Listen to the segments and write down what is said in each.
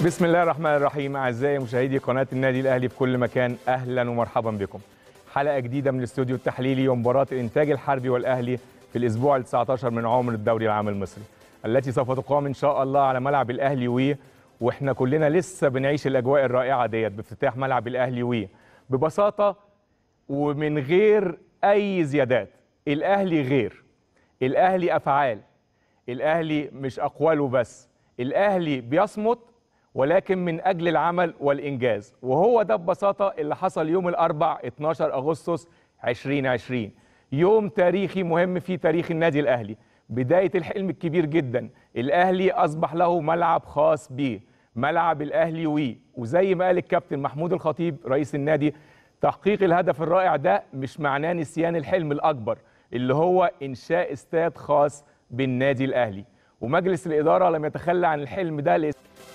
بسم الله الرحمن الرحيم. أعزائي مشاهدي قناة النادي الأهلي في كل مكان، أهلا ومرحبا بكم. حلقة جديدة من الاستوديو التحليلي ومباراة الإنتاج الحربي والأهلي في الأسبوع ال19 من عمر الدوري العام المصري، التي سوف تقام إن شاء الله على ملعب الأهلي وإحنا كلنا لسه بنعيش الأجواء الرائعة ديت بافتتاح ملعب الأهلي ببساطة ومن غير أي زيادات. الأهلي غير، الأهلي أفعال، الأهلي مش أقواله بس، الأهلي بيصمت ولكن من أجل العمل والإنجاز، وهو ده ببساطة اللي حصل يوم الأربع 12 أغسطس 2020، يوم تاريخي مهم في تاريخ النادي الأهلي، بداية الحلم الكبير جدا. الأهلي أصبح له ملعب خاص به، ملعب الأهلي وزي ما قال الكابتن محمود الخطيب رئيس النادي، تحقيق الهدف الرائع ده مش معناه نسيان الحلم الأكبر اللي هو إنشاء استاد خاص بالنادي الأهلي، ومجلس الإدارة لم يتخلى عن الحلم ده.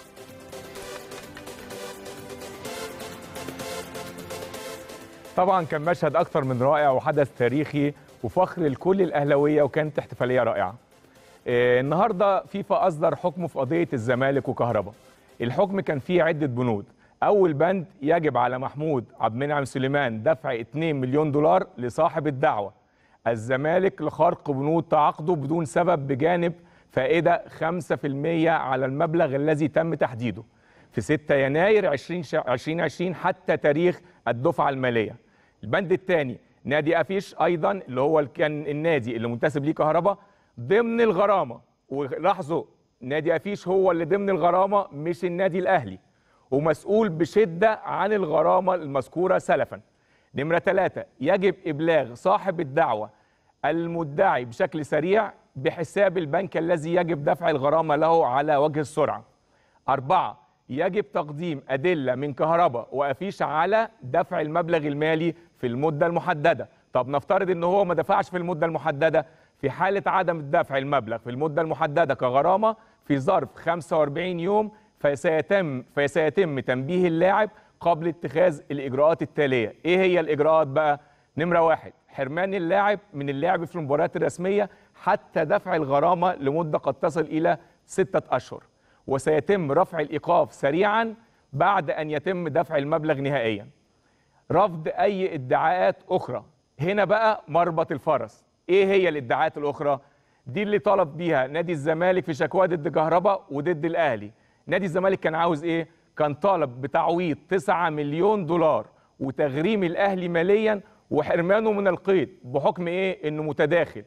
طبعا كان مشهد أكثر من رائع وحدث تاريخي وفخر لكل الأهلاوية، وكانت احتفالية رائعة. النهاردة فيفا أصدر حكمه في قضية الزمالك وكهرباء. الحكم كان فيه عدة بنود. أول بند، يجب على محمود عبد المنعم سليمان دفع 2 مليون دولار لصاحب الدعوة الزمالك لخرق بنود تعاقده بدون سبب، بجانب فائدة 5% على المبلغ الذي تم تحديده في 6 يناير 2020 حتى تاريخ الدفعة المالية. البند الثاني، نادي أفيش أيضا اللي هو كان النادي اللي منتسب ليه كهرباء ضمن الغرامة، ولاحظوا نادي أفيش هو اللي ضمن الغرامة مش النادي الأهلي، ومسؤول بشدة عن الغرامة المذكورة سلفا. نمرة 3، يجب إبلاغ صاحب الدعوة المدعي بشكل سريع بحساب البنك الذي يجب دفع الغرامة له على وجه السرعة. 4، يجب تقديم أدلة من كهرباء وأفيش على دفع المبلغ المالي في المدة المحددة. طب نفترض إن هو ما دفعش في المدة المحددة، في حالة عدم الدفع المبلغ في المدة المحددة كغرامة في ظرف 45 يوم فسيتم تنبيه اللاعب قبل اتخاذ الإجراءات التالية. إيه هي الإجراءات بقى؟ نمرة 1، حرمان اللاعب من اللعب في المباريات الرسمية حتى دفع الغرامة لمدة قد تصل إلى 6 أشهر، وسيتم رفع الإيقاف سريعا بعد أن يتم دفع المبلغ نهائيا. رفض أي ادعاءات أخرى. هنا بقى مربط الفرس. إيه هي الادعاءات الأخرى؟ دي اللي طلب بيها نادي الزمالك في شكوى ضد كهرباء وضد الأهلي. نادي الزمالك كان عاوز إيه؟ كان طالب بتعويض 9 مليون دولار وتغريم الأهلي ماليا وحرمانه من القيد بحكم إيه؟ إنه متداخل.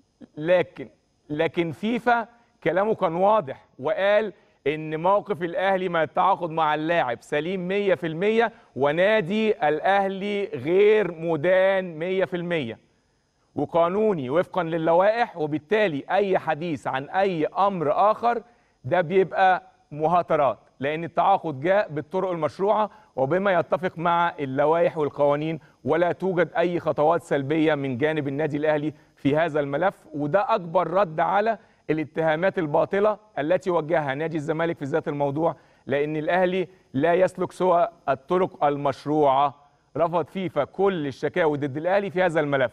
لكن فيفا كلامه كان واضح وقال إن موقف الأهلي مع التعاقد مع اللاعب سليم 100%، ونادي الأهلي غير مدان 100% وقانوني وفقا للوائح، وبالتالي أي حديث عن أي أمر آخر ده بيبقى مهاترات، لأن التعاقد جاء بالطرق المشروعة وبما يتفق مع اللوائح والقوانين، ولا توجد أي خطوات سلبية من جانب النادي الأهلي في هذا الملف. وده أكبر رد على الاتهامات الباطلة التي وجهها نادي الزمالك في ذات الموضوع، لأن الأهلي لا يسلك سوى الطرق المشروعة. رفض فيفا كل الشكاوي ضد الأهلي في هذا الملف،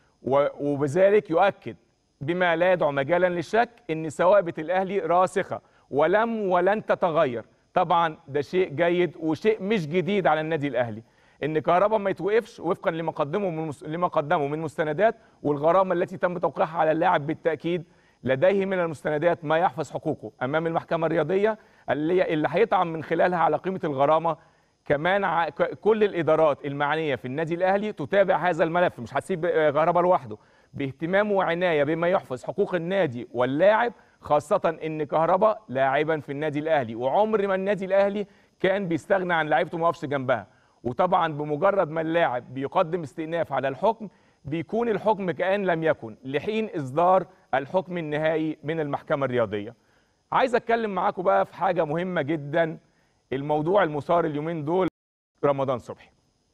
وبذلك يؤكد بما لا يدعو مجالا للشك أن ثوابت الأهلي راسخة ولن تتغير. طبعا ده شيء جيد وشيء مش جديد على النادي الأهلي، ان كهرباء ما يتوقفش وفقا لما قدمه من مستندات، والغرامه التي تم توقيعها على اللاعب بالتاكيد لديه من المستندات ما يحفظ حقوقه امام المحكمه الرياضيه اللي هيطعن من خلالها على قيمه الغرامه. كمان كل الادارات المعنيه في النادي الاهلي تتابع هذا الملف، مش هتسيب كهرباء لوحده، باهتمام وعنايه بما يحفظ حقوق النادي واللاعب، خاصه ان كهرباء لاعبا في النادي الاهلي، وعمر ما النادي الاهلي كان بيستغنى عن لعيبته وما يقفش جنبها. وطبعا بمجرد ما اللاعب بيقدم استئناف على الحكم بيكون الحكم كأن لم يكن لحين إصدار الحكم النهائي من المحكمة الرياضية. عايز أتكلم معاكم بقى في حاجة مهمة جدا، الموضوع المثار اليومين دول رمضان صبحي.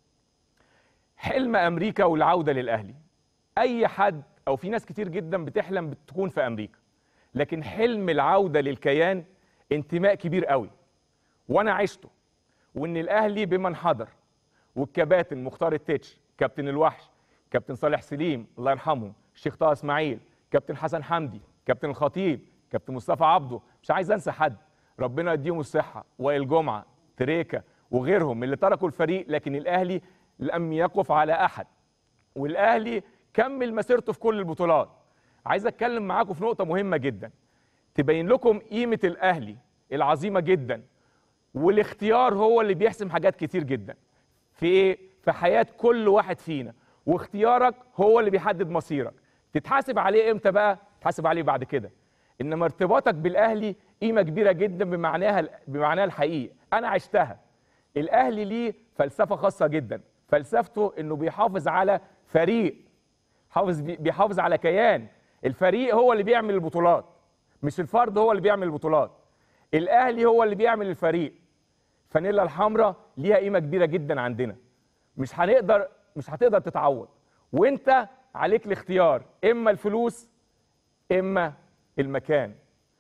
حلم أمريكا والعودة للأهلي. أي حد أو في ناس كتير جدا بتحلم بتكون في أمريكا، لكن حلم العودة للكيان انتماء كبير قوي، وأنا عشته. وإن الأهلي بمن حضر، والكباتن مختار التتش، كابتن الوحش، كابتن صالح سليم الله يرحمه، الشيخ طه اسماعيل، كابتن حسن حمدي، كابتن الخطيب، كابتن مصطفى عبده، مش عايز انسى حد، ربنا يديهم الصحه، وائل جمعه، تريكا وغيرهم اللي تركوا الفريق، لكن الاهلي لم يقف على احد، والاهلي كمل مسيرته في كل البطولات. عايز اتكلم معاكم في نقطه مهمه جدا تبين لكم قيمه الاهلي العظيمه جدا، والاختيار هو اللي بيحسم حاجات كتير جدا في ايه؟ في حياه كل واحد فينا، واختيارك هو اللي بيحدد مصيرك. تتحاسب عليه امتى بقى؟ تتحاسب عليه بعد كده. انما ارتباطك بالاهلي قيمه كبيره جدا بمعناها الحقيقي، انا عشتها. الاهلي ليه فلسفه خاصه جدا، فلسفته انه بيحافظ على فريق، بيحافظ على كيان. الفريق هو اللي بيعمل البطولات، مش الفرد هو اللي بيعمل البطولات. الاهلي هو اللي بيعمل الفريق. فانيلا الحمراء ليها قيمه كبيره جدا عندنا، مش هتقدر تتعوض. وانت عليك الاختيار، اما الفلوس اما المكان.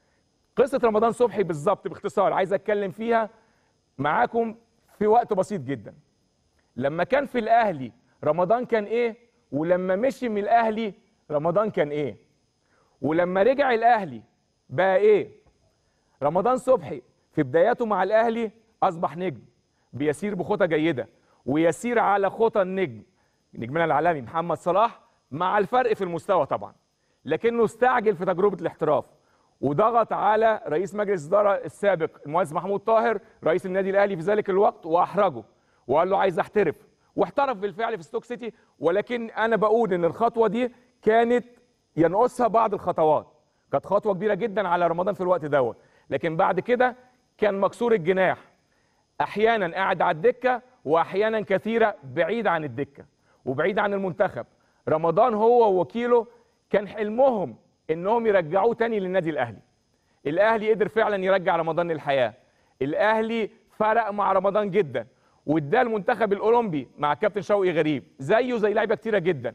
قصه رمضان صبحي بالظبط باختصار عايز اتكلم فيها معاكم في وقت بسيط جدا. لما كان في الاهلي رمضان كان ايه، ولما مشي من الاهلي رمضان كان ايه، ولما رجع الاهلي بقى ايه. رمضان صبحي في بداياته مع الاهلي اصبح نجم بيسير بخطى جيده، ويسير على خطى نجمنا العالمي محمد صلاح، مع الفرق في المستوى طبعا، لكنه استعجل في تجربه الاحتراف وضغط على رئيس مجلس الاداره السابق المهندس محمود طاهر رئيس النادي الاهلي في ذلك الوقت، واحرجه وقال له عايز احترف، واحترف بالفعل في ستوك سيتي. ولكن انا بقول ان الخطوه دي كانت ينقصها بعض الخطوات، كانت خطوه كبيره جدا على رمضان في الوقت دوت، لكن بعد كده كان مكسور الجناح، احيانا قاعد على الدكه واحيانا كثيره بعيد عن الدكه وبعيد عن المنتخب. رمضان هو ووكيله كان حلمهم انهم يرجعوه تاني للنادي الاهلي. الاهلي قدر فعلا يرجع رمضان للحياه. الاهلي فرق مع رمضان جدا، واداه المنتخب الاولمبي مع كابتن شوقي غريب زيه زي لعيبه كتيره جدا،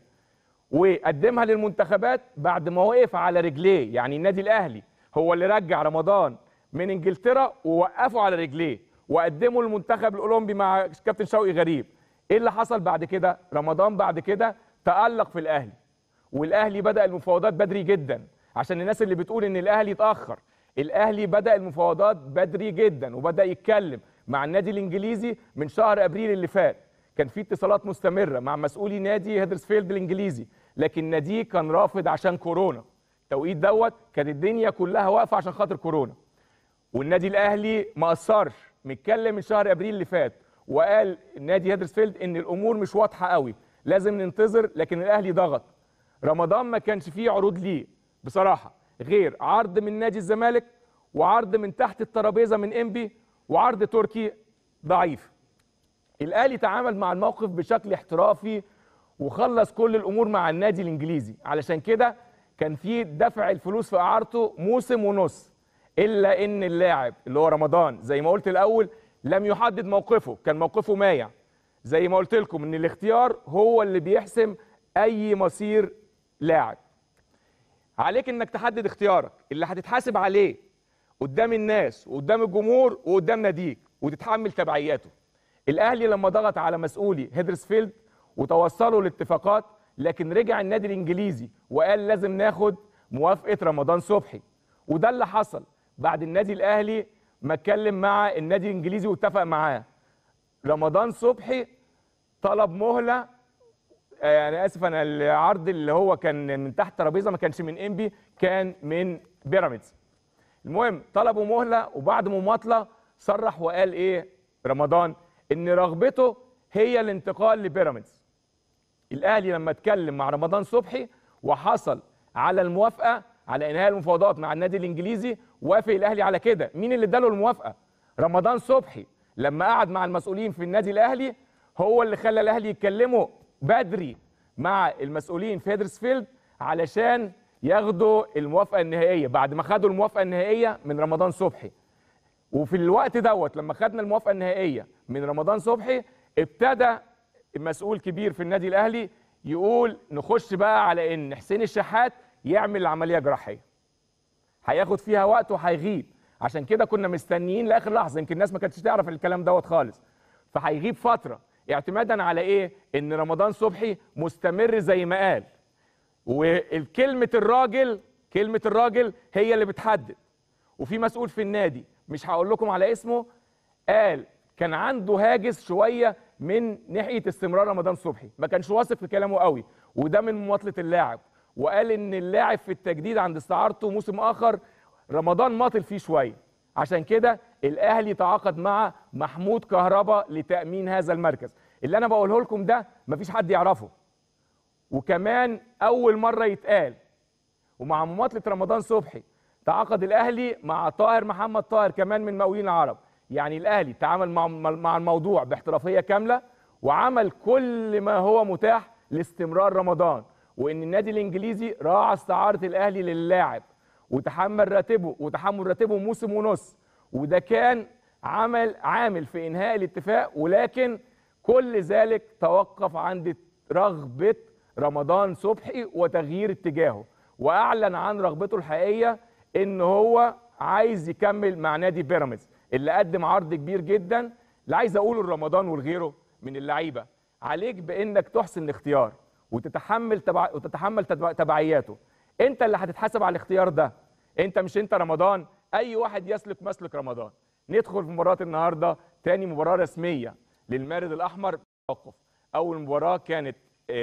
وقدمها للمنتخبات بعد ما وقف على رجليه. يعني النادي الاهلي هو اللي رجع رمضان من انجلترا ووقفه على رجليه وقدمه للمنتخب الاولمبي مع كابتن شوقي غريب. ايه اللي حصل بعد كده؟ رمضان بعد كده تألق في الاهلي، والاهلي بدأ المفاوضات بدري جدا. عشان الناس اللي بتقول ان الاهلي اتأخر، الاهلي بدأ المفاوضات بدري جدا وبدأ يتكلم مع النادي الانجليزي من شهر ابريل اللي فات. كان في اتصالات مستمرة مع مسؤولي نادي هيدرسفيلد الانجليزي، لكن ناديه كان رافض عشان كورونا. التوقيت دوت كانت الدنيا كلها واقفة عشان خاطر كورونا، والنادي الاهلي ما قصرش، متكلم من شهر ابريل اللي فات وقال نادي هيدرسفيلد ان الامور مش واضحه قوي، لازم ننتظر. لكن الاهلي ضغط. رمضان ما كانش فيه عروض ليه بصراحه غير عرض من نادي الزمالك وعرض من تحت الترابيزه من انبي وعرض تركي ضعيف. الاهلي تعامل مع الموقف بشكل احترافي وخلص كل الامور مع النادي الانجليزي. علشان كده كان فيه دفع الفلوس في اعارته موسم ونص، الا ان اللاعب اللي هو رمضان زي ما قلت الاول لم يحدد موقفه، كان موقفه مايع. زي ما قلت لكم ان الاختيار هو اللي بيحسم اي مصير لاعب. عليك انك تحدد اختيارك اللي هتتحاسب عليه قدام الناس وقدام الجمهور وقدام ناديك وتتحمل تبعياته. الاهلي لما ضغط على مسؤولي هيدرسفيلد وتوصلوا لاتفاقات، لكن رجع النادي الانجليزي وقال لازم ناخد موافقه رمضان صبحي، وده اللي حصل بعد النادي الاهلي ما اتكلم مع النادي الانجليزي واتفق معاه. رمضان صبحي طلب مهله، انا اسف، انا العرض اللي هو كان من تحت ترابيزه ما كانش من انبي، كان من بيراميدز. المهم طلبوا مهله، وبعد مماطله صرح وقال ايه رمضان؟ ان رغبته هي الانتقال لبيراميدز. الاهلي لما اتكلم مع رمضان صبحي وحصل على الموافقه على انهاء المفاوضات مع النادي الانجليزي، وافق الاهلي على كده. مين اللي اداله الموافقه؟ رمضان صبحي. لما قعد مع المسؤولين في النادي الاهلي هو اللي خلى الاهلي يتكلموا بدري مع المسؤولين في هيدرسفيلد علشان ياخدوا الموافقه النهائيه، بعد ما خدوا الموافقه النهائيه من رمضان صبحي. وفي الوقت دوت لما خدنا الموافقه النهائيه من رمضان صبحي، ابتدى مسؤول كبير في النادي الاهلي يقول نخش بقى على ان حسين الشحات يعمل العمليه جراحيه. هياخد فيها وقت وهيغيب، عشان كده كنا مستنيين لاخر لحظه، يمكن الناس ما كانتش تعرف الكلام دوت خالص. فهيغيب فتره اعتمادا على ايه؟ ان رمضان صبحي مستمر زي ما قال. وكلمه الراجل، كلمه الراجل هي اللي بتحدد. وفي مسؤول في النادي مش هقول لكم على اسمه قال كان عنده هاجس شويه من ناحيه استمرار رمضان صبحي، ما كانش واثق في كلامه قوي، وده من مماطله اللاعب، وقال ان اللاعب في التجديد عند استعارته موسم اخر رمضان ماطل فيه شويه، عشان كده الاهلي تعاقد مع محمود كهربا لتامين هذا المركز. اللي انا بقوله لكم ده مفيش حد يعرفه، وكمان اول مره يتقال. ومع مماطله رمضان صبحي تعاقد الاهلي مع طاهر محمد طاهر كمان من مقاولين العرب. يعني الاهلي تعامل مع الموضوع باحترافيه كامله، وعمل كل ما هو متاح لاستمرار رمضان، وان النادي الانجليزي راعى استعاره الاهلي للاعب وتحمل راتبه موسم ونص، وده كان عامل في انهاء الاتفاق، ولكن كل ذلك توقف عند رغبه رمضان صبحي وتغيير اتجاهه، واعلن عن رغبته الحقيقيه ان هو عايز يكمل مع نادي بيراميدز اللي قدم عرض كبير جدا. اللي عايز اقوله لرمضان ولغيره من اللعيبه، عليك بانك تحسن الاختيار وتتحمل تبعياته. انت اللي هتتحاسب على الاختيار ده، مش انت رمضان، اي واحد يسلك مسلك رمضان. ندخل في مباراه النهارده، تاني مباراه رسميه للمارد الاحمر بالتوقف. اول مباراه كانت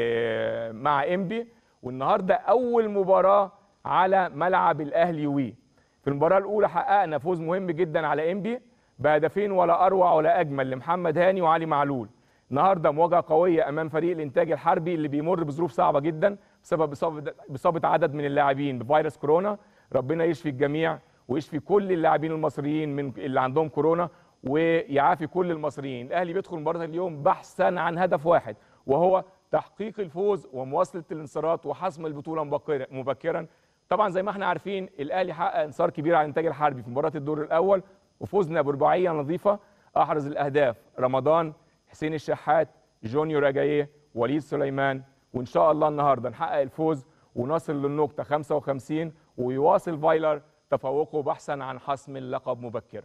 مع انبي، والنهارده اول مباراه على ملعب الاهلي. في المباراه الاولى حققنا فوز مهم جدا على انبي بهدفين ولا اروع ولا اجمل لمحمد هاني وعلي معلول. النهارده مواجهه قويه امام فريق الانتاج الحربي اللي بيمر بظروف صعبه جدا بسبب اصابه عدد من اللاعبين بفيروس كورونا. ربنا يشفي الجميع ويشفي كل اللاعبين المصريين من اللي عندهم كورونا، ويعافي كل المصريين. الاهلي بيدخل مباراه اليوم بحثا عن هدف واحد، وهو تحقيق الفوز ومواصله الانتصارات وحسم البطوله مبكرا. طبعا زي ما احنا عارفين الاهلي حقق انتصار كبير على الانتاج الحربي في مباراه الدور الاول، وفوزنا برباعيه نظيفه. احرز الاهداف رمضان، حسين الشحات، جونيور اجاييه، وليد سليمان. وان شاء الله النهارده نحقق الفوز ونصل للنقطه 55، ويواصل فايلر تفوقه بحثا عن حسم اللقب مبكرا.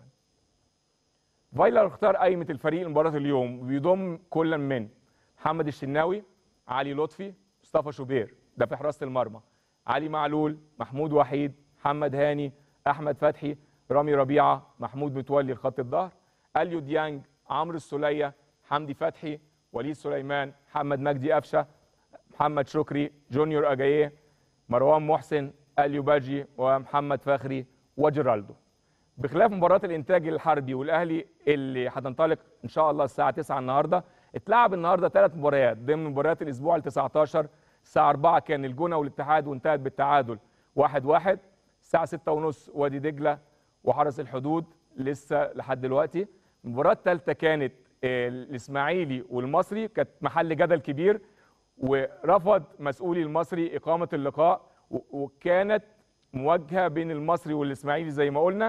فايلر اختار قائمه الفريق لمباراه اليوم، وبيضم كل من محمد الشناوي، علي لطفي، مصطفى شوبير ده في حراسه المرمى، علي معلول، محمود وحيد، محمد هاني، احمد فتحي، رامي ربيعه، محمود متولي لخط الظهر، اليو ديانج، عمرو السوليه، حمدي فتحي، وليد سليمان، محمد مجدي قفشه، محمد شكري، جونيور اجاييه، مروان محسن، اليو باجي، ومحمد فخري وجيرالدو. بخلاف مباراه الانتاج الحربي والاهلي اللي هتنطلق ان شاء الله الساعه 9 النهارده، اتلعب النهارده 3 مباريات ضمن مباريات الاسبوع ال19. الساعه 4 كان الجونه والاتحاد وانتهت بالتعادل 1-1. الساعه 6:30 وادي دجله وحرس الحدود لسه لحد دلوقتي. المباراه الثالثه كانت الاسماعيلي والمصري، كانت محل جدل كبير، ورفض مسؤولي المصري اقامه اللقاء، وكانت مواجهه بين المصري والاسماعيلي زي ما قلنا،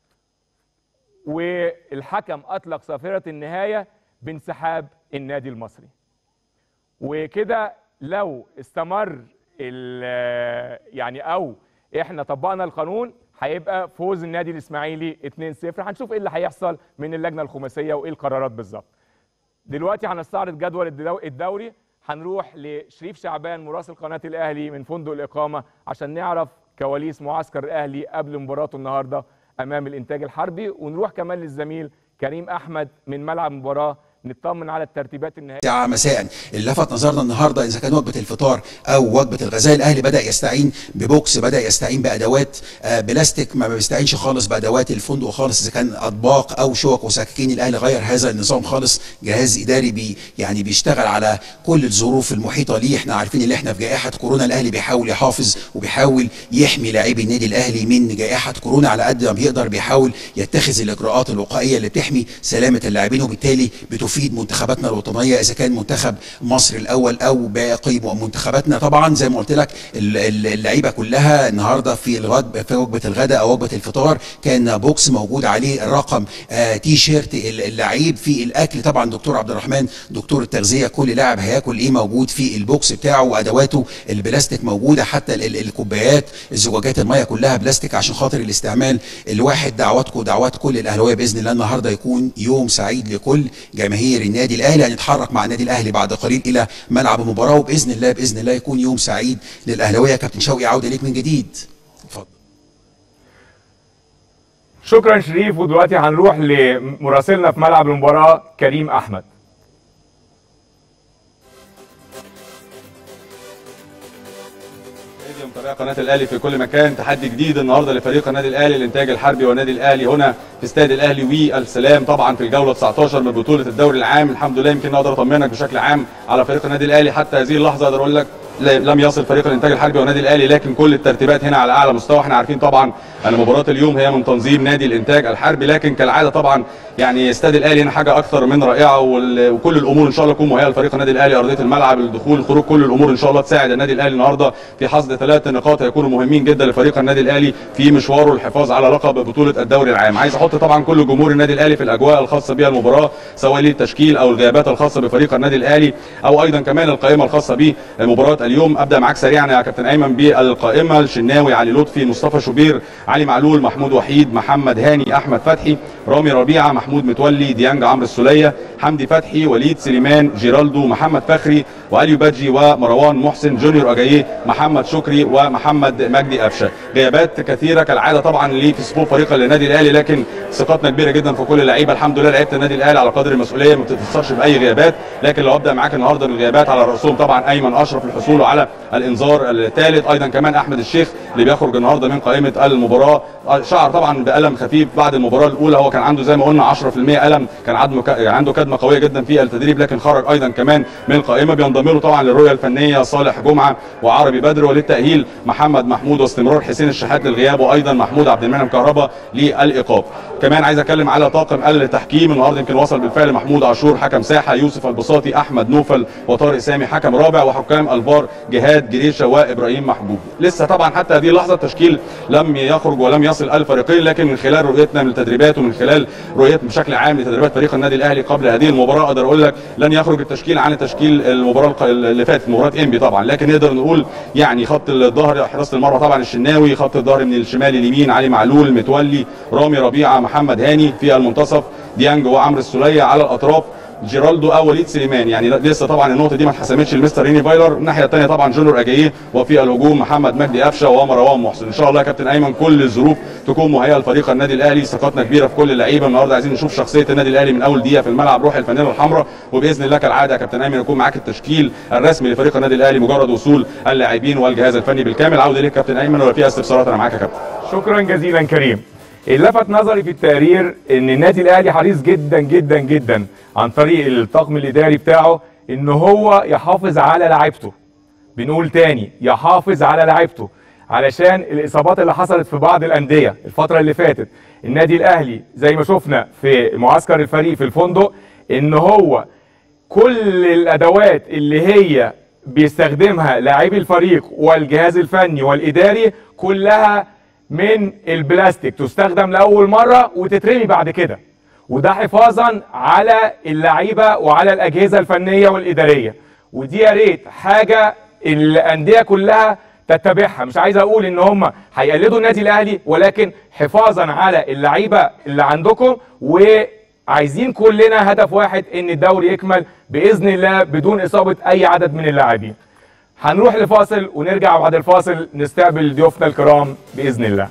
والحكم اطلق صافره النهايه بانسحاب النادي المصري. وكده لو استمر او احنا طبقنا القانون هيبقى فوز النادي الاسماعيلي 2-0. هنشوف ايه اللي هيحصل من اللجنه الخماسيه وايه القرارات بالظبط. دلوقتي هنستعرض جدول الدوري. هنروح لشريف شعبان مراسل قناه الاهلي من فندق الاقامه عشان نعرف كواليس معسكر الاهلي قبل مباراته النهارده امام الانتاج الحربي، ونروح كمان للزميل كريم احمد من ملعب المباراه نطمن على الترتيبات النهائيه. ساعة مساء. اللي لفت نظرنا النهارده اذا كان وجبه الفطار او وجبه الغذاء، الاهلي بدا يستعين ببوكس، بدا يستعين بادوات بلاستيك، ما بيستعينش خالص بادوات الفندق خالص، اذا كان اطباق او شوك وسكاكين. الاهلي غير هذا النظام خالص، جهاز اداري بيشتغل على كل الظروف المحيطه ليه. احنا عارفين ان احنا في جائحه كورونا، الاهلي بيحاول يحافظ وبيحاول يحمي لاعبي النادي الاهلي من جائحه كورونا على قد ما بيقدر، بيحاول يتخذ الاجراءات الوقائيه اللي بتحمي سلامه اللاعبين، وبالتالي بتفيد منتخباتنا الوطنيه اذا كان منتخب مصر الاول او باقي منتخباتنا. طبعا زي ما قلت لك اللعيبه كلها النهارده في وجبه الغداء او وجبه الفطار كان بوكس موجود عليه الرقم تي شيرت اللعيب. في الاكل طبعا دكتور عبد الرحمن دكتور التغذيه كل لاعب هياكل ايه موجود في البوكس بتاعه، وادواته البلاستيك موجوده، حتى الكوبايات الزجاجات الميه كلها بلاستيك عشان خاطر الاستعمال الواحد. دعوات كل الاهلاويه باذن الله النهارده يكون يوم سعيد لكل جماهير النادي الاهلي. هنتحرك مع النادي الاهلي بعد قليل الى ملعب المباراه، وباذن الله يكون يوم سعيد للاهلاويه. كابتن شوقي عوده ليك من جديد، اتفضل. شكرا شريف. ودلوقتي هنروح لمراسلنا في ملعب المباراة كريم أحمد. متابعي قناة الأهلي في كل مكان، تحدي جديد النهارده لفريق النادي الأهلي الإنتاج الحربي والنادي الأهلي هنا في استاد الأهلي والسلام، طبعا في الجولة 19 من بطولة الدوري العام. الحمد لله يمكن أقدر أطمنك بشكل عام على فريق النادي الأهلي حتى هذه اللحظة. أقدر أقول لك لم يصل فريق الانتاج الحربي والنادي الاهلي، لكن كل الترتيبات هنا على اعلى مستوى. احنا عارفين طبعا ان مباراه اليوم هي من تنظيم نادي الانتاج الحربي، لكن كالعاده طبعا يعني استاد الاهلي هنا حاجه اكثر من رائعه، وكل الامور ان شاء الله تكون مهيئه لفريق النادي الاهلي، ارضيه الملعب، الدخول، الخروج، كل الامور ان شاء الله تساعد النادي الاهلي النهارده في حصد 3 نقاط هيكونوا مهمين جدا لفريق النادي الاهلي في مشواره الحفاظ على لقب بطوله الدوري العام. عايز احط طبعا كل جمهور النادي الاهلي في الاجواء الخاصه بها المباراه، سواء للتشكيل او الغيابات الخاصه بفريق النادي الاهلي او ايضا كمان القائمه الخاصه بمباراه اليوم. ابدا معاك سريعا يا كابتن ايمن بالقائمه: الشناوي، علي لطفي، مصطفى شوبير، علي معلول، محمود وحيد، محمد هاني، احمد فتحي، رامي ربيعه، محمود متولي، ديانج عمرو السوليه، حمدي فتحي، وليد سليمان، جيرالدو، محمد فخري، واليو بادجي، ومروان محسن، جونيور اجاييه، محمد شكري، ومحمد مجدي قفشه. غيابات كثيره كالعاده طبعا في صفوف فريق النادي الاهلي، لكن ثقتنا كبيره جدا في كل اللعيبه. الحمد لله لعيبه النادي الاهلي على قدر المسؤوليه ما بتتاثرش باي غيابات. لكن لو ابدا معاك النهارده بالغيابات، على راسهم طبعا ايمن اشرف للحصول على الانذار الثالث، ايضا كمان احمد الشيخ اللي بيخرج النهارده من قائمه المباراه. شعر طبعا بالم خفيف بعد المباراه الاولى، هو كان عنده زي ما قلنا 10% الم، كان عنده كدمه قويه جدا في التدريب، لكن خرج ايضا كمان من القائمه. بينضم له طبعا للرؤيه الفنيه صالح جمعه وعربي بدر، وللتاهيل محمد محمود، واستمرار حسين الشحات للغياب، وايضا محمود عبد المنعم كهربا للايقاف. كمان عايز اتكلم على طاقم التحكيم النهارده، يمكن وصل بالفعل محمود عاشور حكم ساحه، يوسف البساطي، احمد نوفل، وطارق سامي حكم رابع، وحكام الفار جهاد جريشه وابراهيم محبوب. لسه طبعا حتى هذه اللحظه التشكيل لم يخرج ولم يصل الفريقين، لكن من خلال رؤيتنا من التدريبات ومن خلال رؤيتنا بشكل عام لتدريبات فريق النادي الاهلي قبل هذه المباراه، اقدر اقول لك لن يخرج التشكيل عن تشكيل المباراه اللي فاتت، مباراه انبي طبعا. لكن نقدر نقول يعني خط الظهر حراسه المرمى طبعا الشناوي، خط الظهر من الشمال اليمين علي معلول، متولي، رامي ربيعه، محمد هاني، في المنتصف ديانج وعمرو السوليه، على الاطراف جيرالدو او وليد سليمان. يعني لسه طبعا النقطه دي ما اتحسمتش لمستر ريني فايلر. الناحيه الثانيه طبعا جونيور اجاييه، وفي الهجوم محمد مجدي قفشه ومروان محسن. ان شاء الله يا كابتن ايمن كل الظروف تكون مهيئه لفريق النادي الاهلي، ثقتنا كبيره في كل اللعيبه. النهارده عايزين نشوف شخصيه النادي الاهلي من اول دقيقه في الملعب، روح الفانيلا الحمراء، وباذن الله كالعاده يا كابتن ايمن يكون معاك التشكيل الرسمي لفريق النادي الاهلي مجرد وصول اللاعبين والجهاز الفني بالكامل. عوده اليك كابتن ايمن، ولا فيها استفسارات انا معاك يا كابتن. شكرا جزيلا كريم. اللي لفت نظري في التقرير ان النادي الاهلي حريص جدا جدا جدا عن طريق الطاقم الاداري بتاعه ان هو يحافظ على لاعيبته. بنقول تاني يحافظ على لاعيبته، علشان الاصابات اللي حصلت في بعض الانديه الفتره اللي فاتت. النادي الاهلي زي ما شفنا في معسكر الفريق في الفندق ان هو كل الادوات اللي هي بيستخدمها لاعبي الفريق والجهاز الفني والاداري كلها من البلاستيك، تستخدم لاول مره وتترمي بعد كده، وده حفاظا على اللعيبه وعلى الاجهزه الفنيه والاداريه. ودي يا ريت حاجه الانديه كلها تتبعها. مش عايز اقول ان هم هيقلدوا النادي الاهلي، ولكن حفاظا على اللعيبه اللي عندكم، وعايزين كلنا هدف واحد ان الدوري يكمل باذن الله بدون اصابه اي عدد من اللاعبين. هنروح لفاصل ونرجع بعد الفاصل نستقبل ضيوفنا الكرام باذن الله.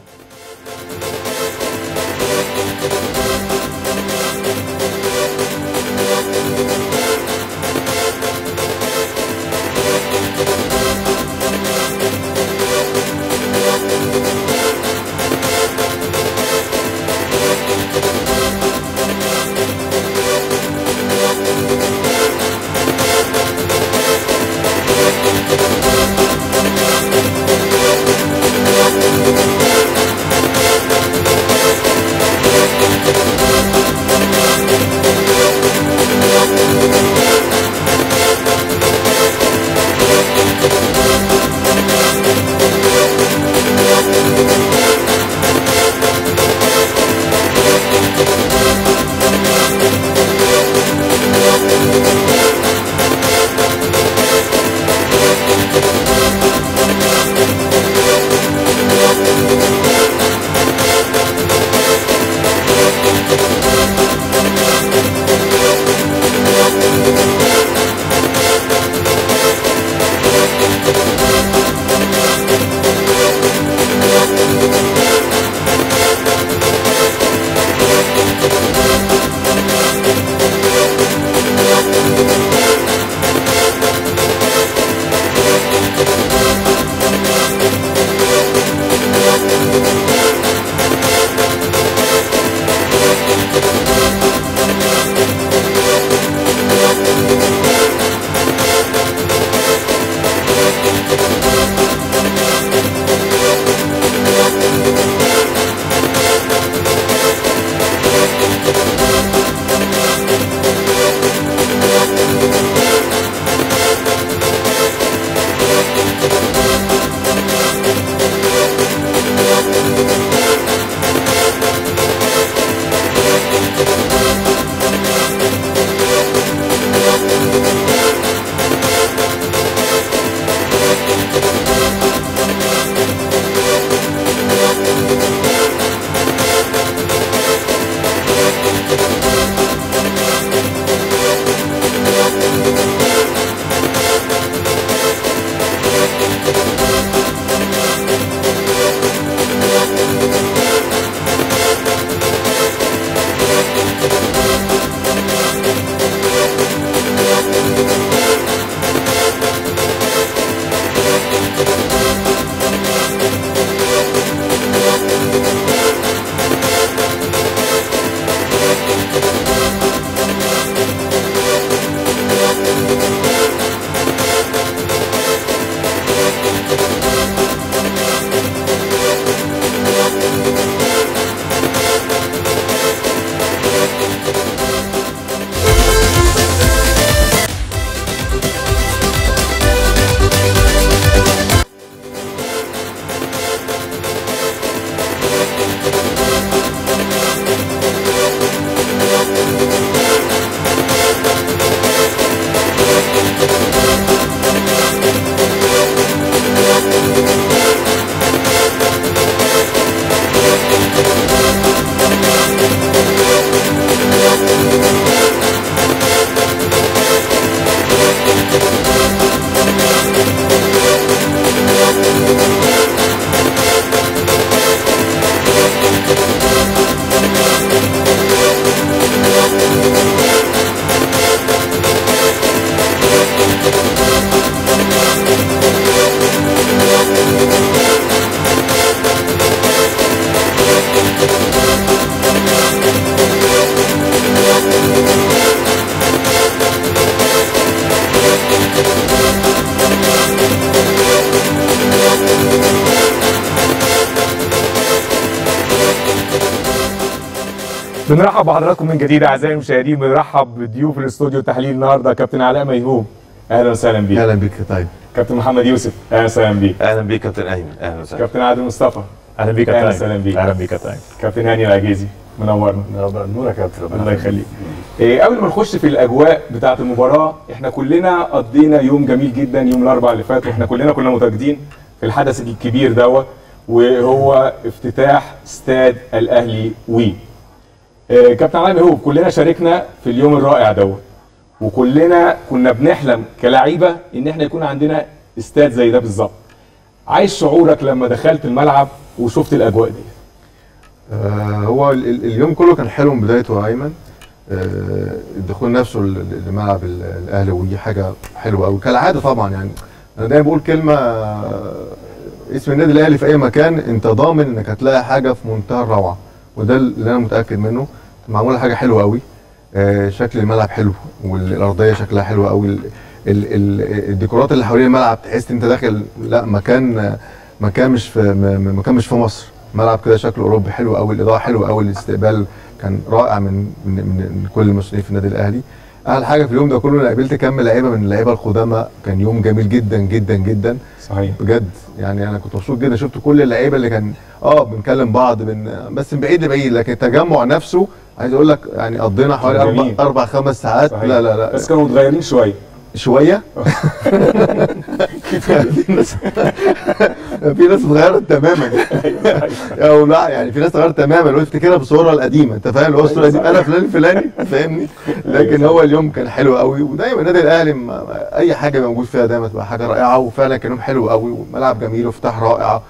بنرحب بحضراتكم من جديد اعزائي المشاهدين. بنرحب بضيوف الاستوديو تحليل النهارده كابتن علاء ميهوب، اهلا وسهلا بيك. اهلا بيك. طيب كابتن محمد يوسف، اهلا وسهلا بيك. اهلا بيك كابتن ايمن. اهلا وسهلا. كابتن عادل مصطفى، اهلا بيك يا اهلا كابتن. وسهلا بيك. اهلا بيك يا كابتن. كابتن هاني العجيزي، منورنا. نورك يا كابتن. الله يخليك. قبل ما نخش في الاجواء بتاعه المباراه، احنا كلنا قضينا يوم جميل جدا يوم الاربعاء اللي فات، واحنا كلنا كنا متواجدين في الحدث الكبير دوت، وهو افتتاح استاد الاهلي وي. كابتن علاء ميهوب، كلنا شاركنا في اليوم الرائع دوت، وكلنا كنا بنحلم كلاعيبه ان احنا يكون عندنا استاد زي ده بالظبط. عايز شعورك لما دخلت الملعب وشفت الاجواء دي؟ هو اليوم كله كان حلو من بدايته يا ايمن. الدخول نفسه لملعب الاهلي ودي حاجه حلوه قوي كالعاده طبعا. يعني انا دايما بقول كلمه، اسم النادي الاهلي في اي مكان انت ضامن انك هتلاقي حاجه في منتهى الروعه، وده اللي انا متاكد منه. معموله حاجه حلوه قوي. شكل الملعب حلو، والارضيه شكلها حلو قوي. الديكورات اللي حوالين الملعب تحس انت داخل لا مكان مش في مصر. ملعب كده شكله اوروبي حلو قوي، الاضاءه حلوه قوي، الاستقبال كان رائع من كل المسؤولين في النادي الاهلي. احلى حاجه في اليوم ده كله انا قابلت كم لعيبه من اللعيبه القدامى، كان يوم جميل جدا جدا جدا. صحيح بجد. يعني انا كنت مبسوط جدا، شفت كل اللعيبه اللي كان بنكلم بعض بس من بعيد لبعيد، لكن التجمع نفسه عايز اقول لك يعني قضينا حوالي 4-5 ساعات. صحيح. لا بس كانوا متغيرين شويه في ناس اتغيرت تماما. او لا يعني في ناس اتغيرت تماما، لو تفتكرها بصورها القديمه، انت فاهم، اللي هو الصوره القديمه انا فلان الفلاني، فاهمني. لكن هو اليوم كان حلو قوي، ودايما النادي الاهلي اي حاجه موجود فيها دايما تبقى حاجه رائعه، وفعلا كان يوم حلو قوي، وملعب جميل وافتتاح رائع.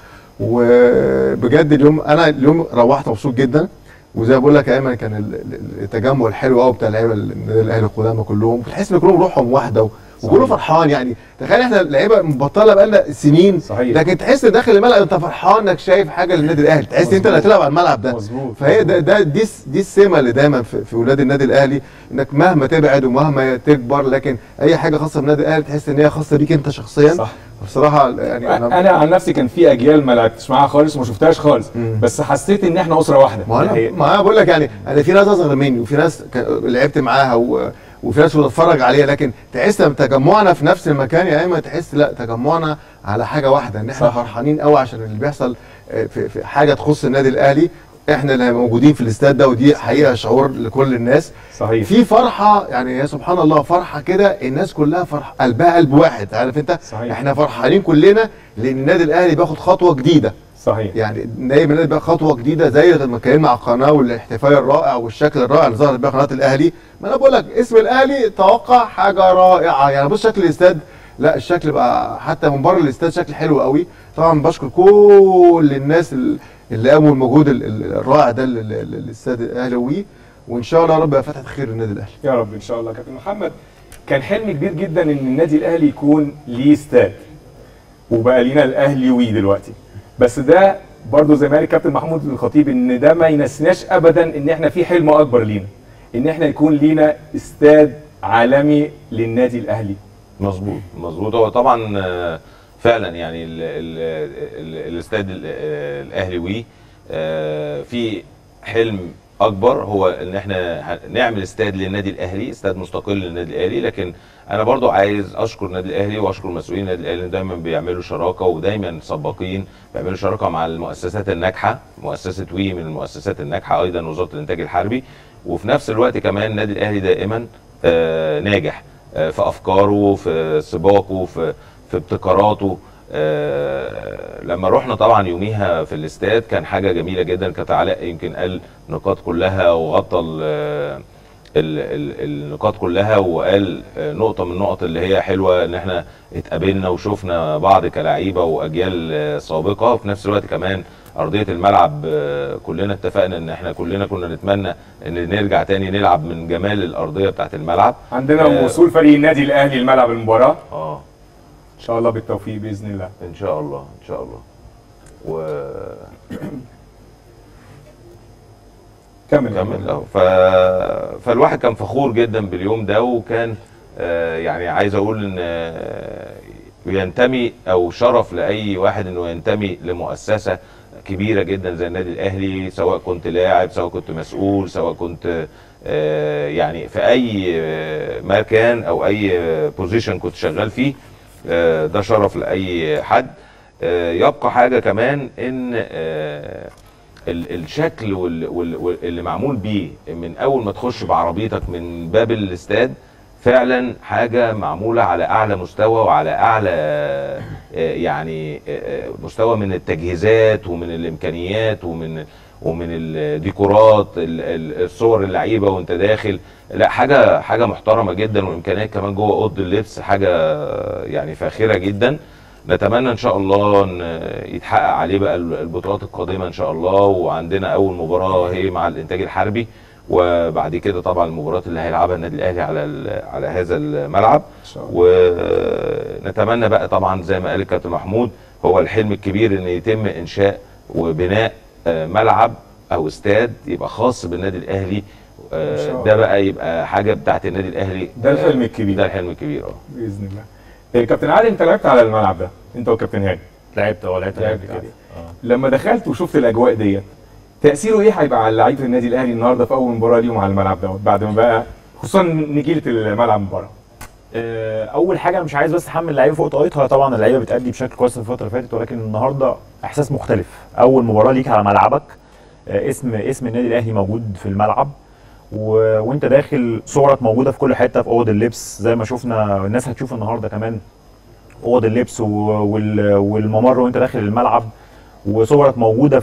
وبجد اليوم روحت مبسوط جدا. وزي ما بقول لك يا ايمن كان التجمع الحلو قوي بتاع لعيبه النادي الاهلي القدامى كلهم، بتحس ان كلهم روحهم واحده وكله فرحان. يعني تخيل احنا لعيبه مبطله بقالنا سنين، صحيح. لكن تحس داخل الملعب انت فرحان انك شايف حاجه للنادي الاهلي، تحس انت اللي هتلعب على الملعب ده. مظبوط. فهي دي السمه اللي دايما في ولاد النادي الاهلي، انك مهما تبعد ومهما تكبر، لكن اي حاجه خاصه بالنادي الاهلي تحس ان هي خاصه بيك انت شخصيا. صح. بصراحه يعني انا عن نفسي كان في اجيال ما لعبتش معاها خالص وما شفتهاش خالص، بس حسيت ان احنا اسره واحده. ما انا بقول لك يعني انا في ناس اصغر مني، وفي ناس لعبت معاها وفي ناس بتتفرج عليها، لكن تحس لما تجمعنا في نفس المكان يا ايمن تحس لا تجمعنا على حاجه واحده، ان احنا فرحانين قوي عشان اللي بيحصل في حاجه تخص النادي الاهلي. احنا اللي موجودين في الاستاد ده، ودي حقيقه شعور لكل الناس. صحيح. في فرحه، يعني يا سبحان الله، فرحه كده الناس كلها قلبها قلب واحد، عارف انت. صحيح. احنا فرحانين كلنا لان النادي الاهلي بياخد خطوه جديده. صحيح. يعني دايما النادي بقى خطوه جديده، زي ما اتكلمنا على القناه والاحتفال الرائع والشكل الرائع اللي ظهرت بيه قناه الاهلي. ما انا بقول لك اسم الاهلي توقع حاجه رائعه. يعني بص شكل الاستاد، لا الشكل بقى حتى من بره الاستاد شكل حلو قوي. طبعا بشكر كل الناس اللي قاموا المجهود الرائع ده للاستاد الاهلي، وان شاء الله يا رب يبقى فتحه خير للنادي الاهلي. يا رب ان شاء الله. كابتن محمد، كان حلم كبير جدا ان النادي الاهلي يكون ليه استاد، وبقى لينا الاهلي وي دلوقتي، بس ده برضه زي ما قال الكابتن محمود الخطيب ان ده ما ينسناش ابدا ان احنا في حلم اكبر لينا، ان احنا يكون لينا استاد عالمي للنادي الاهلي. مظبوط. هو طبعا فعلا يعني الاستاد الاهلي وي في حلم اكبر، هو ان احنا نعمل استاد للنادي الاهلي، استاد مستقل للنادي الاهلي. لكن انا برضو عايز اشكر النادي الاهلي واشكر مسؤولين النادي الاهلي، دايما بيعملوا شراكه ودايما سباقين، بيعملوا شراكه مع المؤسسات الناجحه. مؤسسه وي من المؤسسات الناجحه، ايضا وزاره الانتاج الحربي. وفي نفس الوقت كمان النادي الاهلي دائما ناجح في افكاره، في سباقه، في ابتكاراته. لما رحنا طبعا يوميها في الاستاد كان حاجه جميله جدا. كانت علاء يمكن قال نقاط كلها وغطى النقاط كلها، وقال نقطه من النقط اللي هي حلوه، ان احنا اتقابلنا وشفنا بعض كلاعيبه واجيال سابقه. وفي نفس الوقت كمان ارضيه الملعب كلنا اتفقنا ان احنا كلنا كنا نتمنى ان نرجع تاني نلعب من جمال الارضيه بتاعت الملعب. عندنا وصول فريق النادي الاهلي لملعب المباراه ان شاء الله بالتوفيق باذن الله. ان شاء الله ان شاء الله. كمل. فالواحد كان فخور جدا باليوم ده، وكان يعني عايز اقول ان ينتمي او شرف لاي واحد انه ينتمي لمؤسسه كبيره جدا زي النادي الاهلي، سواء كنت لاعب، سواء كنت مسؤول، سواء كنت يعني في اي مكان او اي بوزيشن كنت شغال فيه، ده شرف لاي حد. يبقى حاجه كمان ان الشكل اللي معمول بيه من اول ما تخش بعربيتك من باب الاستاد فعلا حاجه معموله على اعلى مستوى وعلى اعلى يعني مستوى من التجهيزات ومن الامكانيات ومن الديكورات، الصور اللعيبه وانت داخل، لا حاجه محترمه جدا، وامكانيات كمان جوه اوضه اللبس حاجه يعني فاخره جدا. نتمنى ان شاء الله ان يتحقق عليه بقى البطولات القادمه ان شاء الله، وعندنا اول مباراه هي مع الانتاج الحربي، وبعد كده طبعا المباريات اللي هيلعبها النادي الاهلي على هذا الملعب. ونتمنى بقى طبعا زي ما قال الكابتن محمود، هو الحلم الكبير ان يتم انشاء وبناء ملعب او استاد يبقى خاص بالنادي الاهلي، ده بقى يبقى حاجه بتاعت النادي الاهلي. ده الحلم الكبير، ده الحلم الكبير باذن الله. كابتن علي، انت لعبت على الملعب ده انت وكابتن هاني؟ لعبت كده. لما دخلت وشفت الاجواء ديت، تاثيره ايه هيبقى على لعيبه النادي الاهلي النهارده في اول مباراه ليهم على الملعب دوت، بعد ما بقى خصوصا نجيله الملعب مباراه؟ اول حاجه انا مش عايز بس احمل اللعيبه فوق طاقتها، طبعا اللعيبه بتأدي بشكل كويس الفتره اللي فاتت، ولكن النهارده احساس مختلف. اول مباراه ليك على ملعبك، اسم النادي الاهلي موجود في الملعب، وانت داخل صورك موجوده في كل حته، في اوض اللبس زي ما شفنا، الناس هتشوف النهارده كمان اوض اللبس والممر وانت داخل الملعب، وصورك موجوده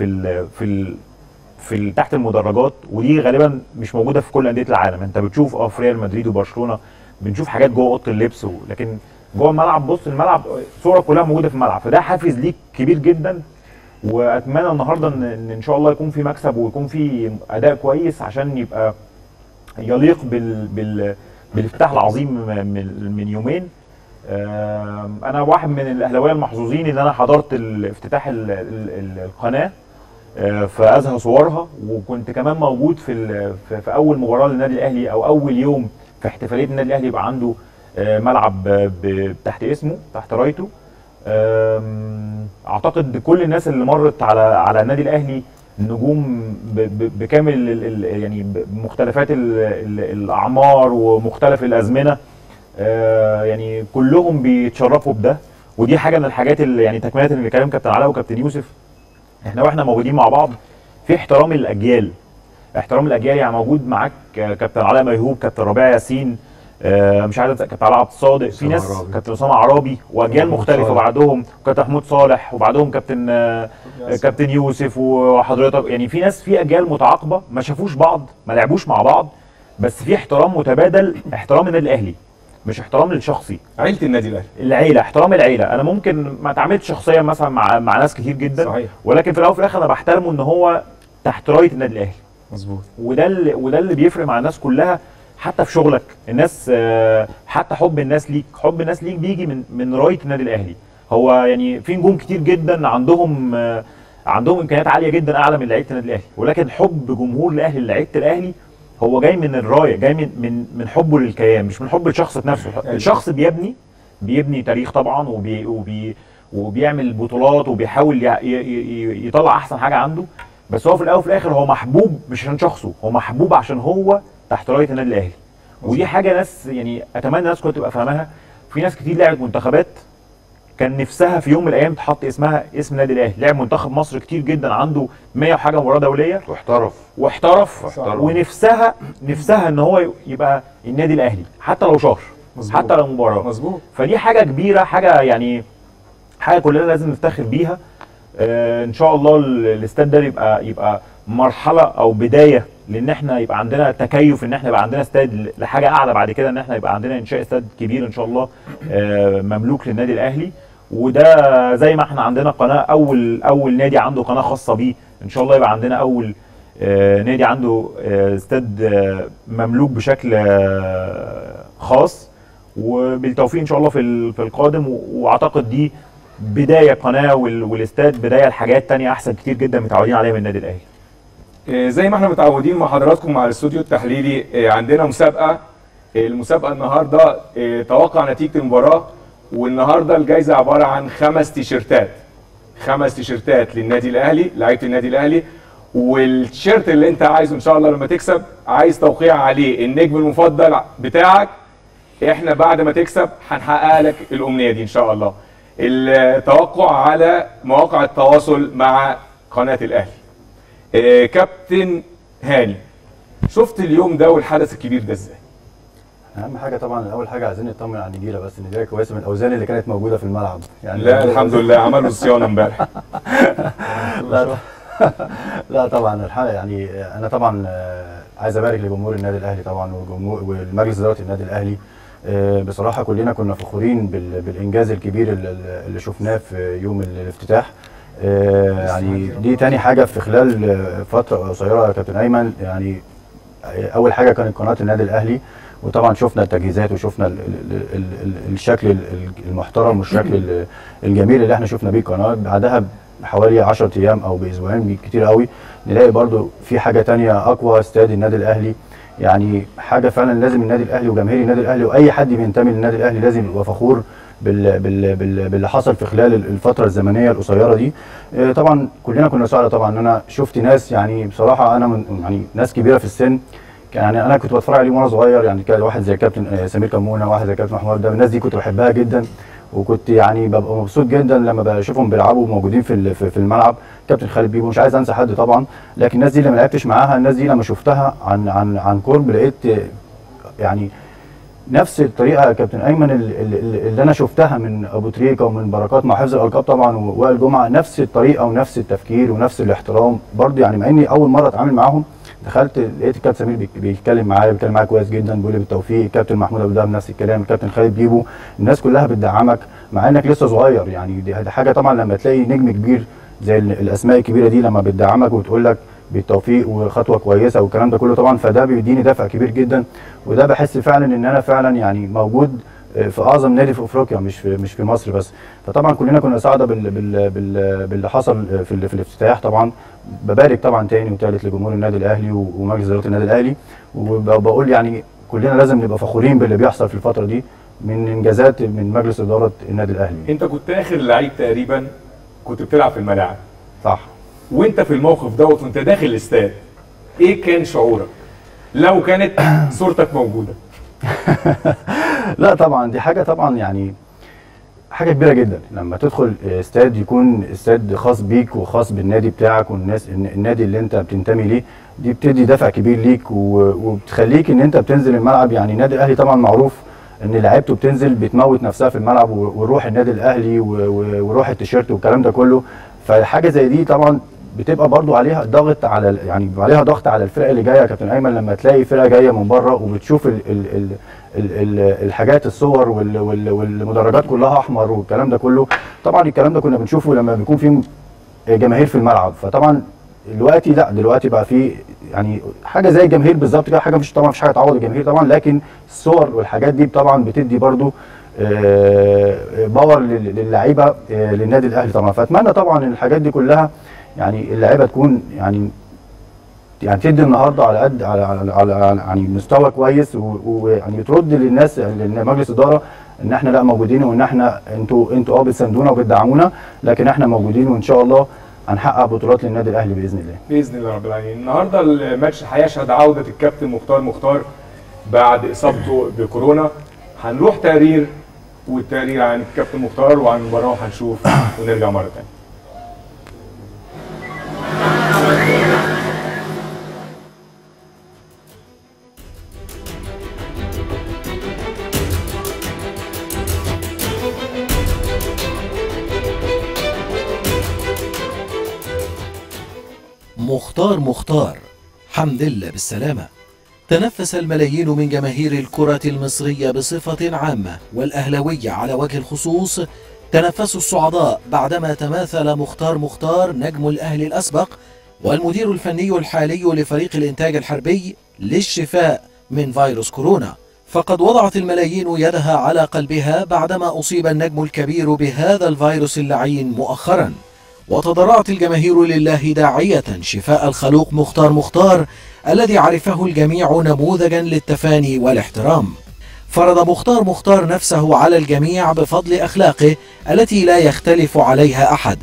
في تحت المدرجات، ودي غالبا مش موجوده في كل انديه العالم. انت بتشوف في ريال مدريد وبرشلونه بنشوف حاجات جوه اوضه اللبس، لكن جوه الملعب بص، الملعب صورك كلها موجوده في الملعب، فده حافز ليك كبير جدا. واتمنى النهارده ان شاء الله يكون في مكسب ويكون في اداء كويس عشان يبقى يليق بالافتتاح العظيم من يومين. انا واحد من الاهلاويه المحظوظين ان انا حضرت الافتتاح القناه في ازهى صورها، وكنت كمان موجود في اول مباراه للنادي الاهلي او اول يوم في احتفاليه النادي الاهلي يبقى عنده ملعب تحت اسمه، تحت رايته. اعتقد كل الناس اللي مرت على النادي الاهلي، النجوم بكامل يعني بمختلفات الاعمار ومختلف الازمنه، يعني كلهم بيتشرفوا بده. ودي حاجه من الحاجات اللي يعني تكمله اللي كلام كابتن علاء وكابتن يوسف، واحنا موجودين مع بعض في احترام الاجيال. يعني موجود معاك كابتن علاء ميهوب، كابتن ربيع ياسين، مش عارف كابتن علاء عبد الصادق، في ناس كابتن اسامه عرابي واجيال مختلفه بعدهم، كابتن محمود صالح، وبعدهم كابتن يوسف وحضرتك. يعني في ناس، في اجيال متعاقبه ما شافوش بعض، ما لعبوش مع بعض، بس في احترام متبادل، احترام النادي الاهلي مش احترام للشخصي. عيله النادي الاهلي، العيله، احترام العيله. انا ممكن ما اتعاملتش شخصيا مثلا مع ناس كتير جدا، صحيح، ولكن في الاول وفي الاخر انا بحترمه ان هو تحت رايه النادي الاهلي. مظبوط. وده اللي بيفرق مع الناس كلها، حتى في شغلك. الناس حتى حب الناس ليك بيجي من رايه النادي الاهلي. هو يعني في نجوم كتير جدا عندهم امكانيات عاليه جدا اعلى من لعيبه النادي الاهلي، ولكن حب جمهور الاهلي لعيبه الاهلي هو جاي من الرايه، جاي من حبه للكيان، مش من حب الشخص نفسه. الشخص بيبني تاريخ طبعا، وبيعمل بطولات وبيحاول يطلع احسن حاجه عنده، بس هو في الاول وفي الاخر هو محبوب مش عشان شخصه، هو محبوب عشان هو تحت رايه النادي الاهلي. ودي حاجه ناس يعني اتمنى الناس كلها تبقى فاهماها. في ناس كتير لعبت منتخبات كان نفسها في يوم من الايام تحط اسمها اسم النادي الاهلي. لعب منتخب مصر كتير جدا، عنده 100 وحاجه مباراه دوليه، واحترف ونفسها ان هو يبقى النادي الاهلي حتى لو شهر، حتى لو مباراه. مظبوط. فدي حاجه كبيره، حاجه يعني حاجه كلنا لازم نفتخر بيها. ان شاء الله الاستاد ده يبقى مرحله او بدايه لان احنا يبقى عندنا تكيف، ان احنا يبقى عندنا استاد لحاجه اعلى بعد كده، ان احنا يبقى عندنا انشاء استاد كبير ان شاء الله مملوك للنادي الاهلي. وده زي ما احنا عندنا قناه، اول نادي عنده قناه خاصه بيه، ان شاء الله يبقى عندنا اول نادي عنده استاد مملوك بشكل خاص. وبالتوفيق ان شاء الله في القادم. واعتقد دي بدايه قناه والاستاد بدايه لحاجات ثانيه احسن كتير جدا متعودين عليها من النادي الاهلي. زي ما احنا متعودين مع حضراتكم مع الاستوديو التحليلي، عندنا مسابقه. المسابقه النهارده توقع نتيجه المباراه، والنهارده الجائزه عباره عن 5 تيشيرتات، 5 تيشيرتات للنادي الاهلي، لعيبه النادي الاهلي. والتيشيرت اللي انت عايزه ان شاء الله لما تكسب، عايز توقيع عليه النجم المفضل بتاعك، احنا بعد ما تكسب هنحقق لك الامنيه دي ان شاء الله. التوقع على مواقع التواصل مع قناه الاهلي. كابتن هاني، شفت اليوم ده والحدث الكبير ده ازاي؟ اهم حاجه طبعا اول حاجه عايزين نطمن على النجيله، بس النجيله كويسه من الاوزان اللي كانت موجوده في الملعب يعني. لا الحمد لله عملوا صيانه امبارح. لا طبعا الحقيقه يعني انا طبعا عايز ابارك لجمهور النادي الاهلي طبعا والمجلس اداره النادي الاهلي. بصراحه كلنا كنا فخورين بالانجاز الكبير اللي شفناه في يوم الافتتاح. يعني دي تاني حاجه في خلال فتره قصيره يا كابتن ايمن. يعني اول حاجه كانت قناه النادي الاهلي، وطبعا شفنا التجهيزات وشفنا الشكل المحترم والشكل الجميل اللي احنا شفنا بيه القناه. بعدها بحوالي 10 ايام او باسبوعين كتير قوي نلاقي برضو في حاجه تانية اقوى، استاد النادي الاهلي. يعني حاجه فعلا لازم النادي الاهلي وجماهير النادي الاهلي واي حد بينتمي للنادي الاهلي لازم يبقى فخور باللي حصل في خلال الفتره الزمنيه القصيره دي. طبعا كلنا كنا سعداء طبعا ان انا شفت ناس، يعني بصراحه انا من يعني ناس كبيره في السن، يعني انا كنت بتفرج عليهم وانا صغير. يعني كان واحد زي كابتن سمير كمونه، واحد زي كابتن محمود، ده الناس دي كنت بحبها جدا، وكنت يعني ببقى مبسوط جدا لما بشوفهم بيلعبوا موجودين في الملعب. كابتن خالد بيبو، مش عايز انسى حد طبعا، لكن الناس دي اللي ما لعبتش معاها، الناس دي لما شفتها عن قرب لقيت يعني نفس الطريقه يا كابتن ايمن اللي انا شفتها من ابو تريكه ومن بركات مع حفظ الالقاب طبعا ووائل جمعه، نفس الطريقه ونفس التفكير ونفس الاحترام برضه. يعني مع اني اول مره اتعامل معاهم دخلت لقيت الكابتن سمير بيتكلم معايا كويس جدا، بيقول لي بالتوفيق. الكابتن محمود ابو دهب نفس الكلام، الكابتن خالد بيبو، الناس كلها بتدعمك مع انك لسه صغير. يعني دي حاجه طبعا لما تلاقي نجم كبير زي الاسماء الكبيره دي لما بتدعمك وتقول لك بالتوفيق وخطوه كويسه والكلام ده كله طبعا، فده بيديني دافع كبير جدا. وده بحس فعلا ان انا فعلا يعني موجود في اعظم نادي في افريقيا، مش في مصر بس. فطبعا كلنا كنا سعداء باللي حصل في الافتتاح. طبعا ببارك طبعا تاني وتالت لجمهور النادي الاهلي ومجلس اداره النادي الاهلي، وبقول يعني كلنا لازم نبقى فخورين باللي بيحصل في الفتره دي من انجازات من مجلس اداره النادي الاهلي. انت كنت اخر لعيب تقريبا كنت بتلعب في الملاعب، صح؟ وانت في الموقف دوت وانت داخل الاستاد، ايه كان شعورك لو كانت صورتك موجوده؟ لا طبعا دي حاجه طبعا يعني حاجه كبيره جدا لما تدخل استاد يكون استاد خاص بيك وخاص بالنادي بتاعك والناس النادي اللي انت بتنتمي ليه. دي بتدي دفع كبير ليك وبتخليك ان انت بتنزل الملعب. يعني النادي الاهلي طبعا معروف ان لعيبته بتنزل بتموت نفسها في الملعب وروح النادي الاهلي وروح التيشيرت والكلام ده كله. فحاجه زي دي طبعا بتبقى برضو عليها ضغط عليها ضغط على الفرقه اللي جايه يا كابتن ايمن. لما تلاقي فرقه جايه من بره وبتشوف الحاجات الصور والمدرجات كلها احمر والكلام ده كله، طبعا الكلام ده كنا بنشوفه لما بيكون في جماهير في الملعب. فطبعا دلوقتي لا، دلوقتي بقى في يعني حاجه زي الجماهير بالظبط كده، حاجه مش طبعا مش حاجه تعوض الجماهير طبعا، لكن الصور والحاجات دي طبعا بتدي برضو باور للعيبه للنادي الاهلي طبعا. فاتمنى طبعا ان الحاجات دي كلها يعني اللعيبه تكون يعني تدي النهارده على قد على يعني مستوى كويس، ويعني ترد للناس لمجلس الاداره ان احنا لا موجودين، وان احنا انتوا بتساندونا وبتدعمونا، لكن احنا موجودين وان شاء الله هنحقق بطولات للنادي الاهلي باذن الله. باذن الله رب العالمين. النهارده الماتش هيشهد عوده الكابتن مختار بعد اصابته بكورونا. هنروح تقرير، والتقرير عن الكابتن مختار وعن المباراه هنشوف ونرجع مره ثانيه. مختار حمد لله بالسلامة. تنفس الملايين من جماهير الكرة المصرية بصفة عامة والأهلاوية على وجه الخصوص تنفسوا الصعداء بعدما تماثل مختار نجم الأهلي الأسبق والمدير الفني الحالي لفريق الإنتاج الحربي للشفاء من فيروس كورونا. فقد وضعت الملايين يدها على قلبها بعدما أصيب النجم الكبير بهذا الفيروس اللعين مؤخرا، وتضرعت الجماهير لله داعية شفاء الخلوق مختار الذي عرفه الجميع نموذجا للتفاني والاحترام. فرض مختار نفسه على الجميع بفضل أخلاقه التي لا يختلف عليها أحد،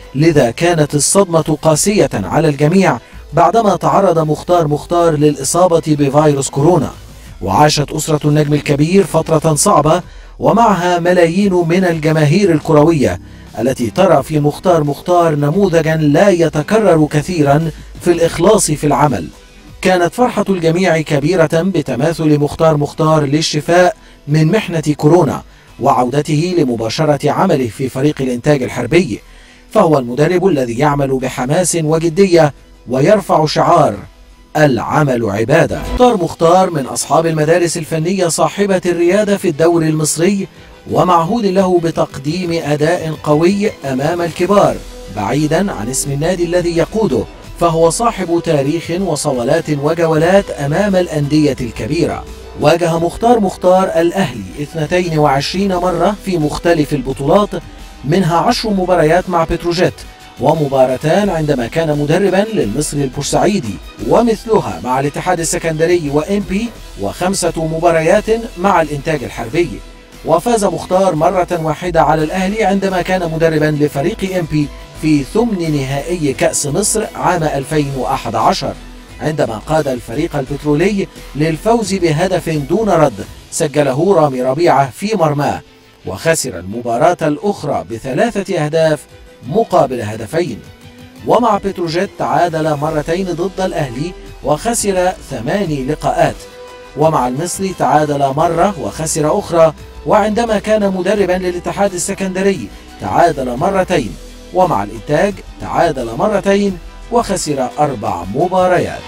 لذا كانت الصدمة قاسية على الجميع بعدما تعرض مختار للإصابة بفيروس كورونا. وعاشت أسرة النجم الكبير فترة صعبة ومعها ملايين من الجماهير الكروية التي ترى في مختار نموذجا لا يتكرر كثيرا في الإخلاص في العمل. كانت فرحة الجميع كبيرة بتماثل مختار للشفاء من محنة كورونا وعودته لمباشرة عمله في فريق الإنتاج الحربي، فهو المدرب الذي يعمل بحماس وجدية ويرفع شعار العمل عبادة. مختار من أصحاب المدارس الفنية صاحبة الريادة في الدوري المصري ومعهود له بتقديم أداء قوي أمام الكبار بعيدا عن اسم النادي الذي يقوده، فهو صاحب تاريخ وصولات وجولات أمام الأندية الكبيرة. واجه مختار الأهلي 22 مرة في مختلف البطولات، منها 10 مباريات مع بتروجيت ومباراتان عندما كان مدربا للمصري البورسعيدي، ومثلها مع الاتحاد السكندري وإمبي، و5 مباريات مع الإنتاج الحربي. وفاز مختار مرة واحدة على الأهلي عندما كان مدربا لفريق إمبي في ثمن نهائي كأس مصر عام 2011 عندما قاد الفريق البترولي للفوز بهدف دون رد سجله رامي ربيعة في مرماه، وخسر المباراة الأخرى ب3 أهداف مقابل هدفين. ومع بتروجيت تعادل مرتين ضد الأهلي وخسر 8 لقاءات، ومع المصري تعادل مرة وخسر أخرى، وعندما كان مدربا للاتحاد السكندري تعادل مرتين، ومع الإنتاج تعادل مرتين وخسر 4 مباريات.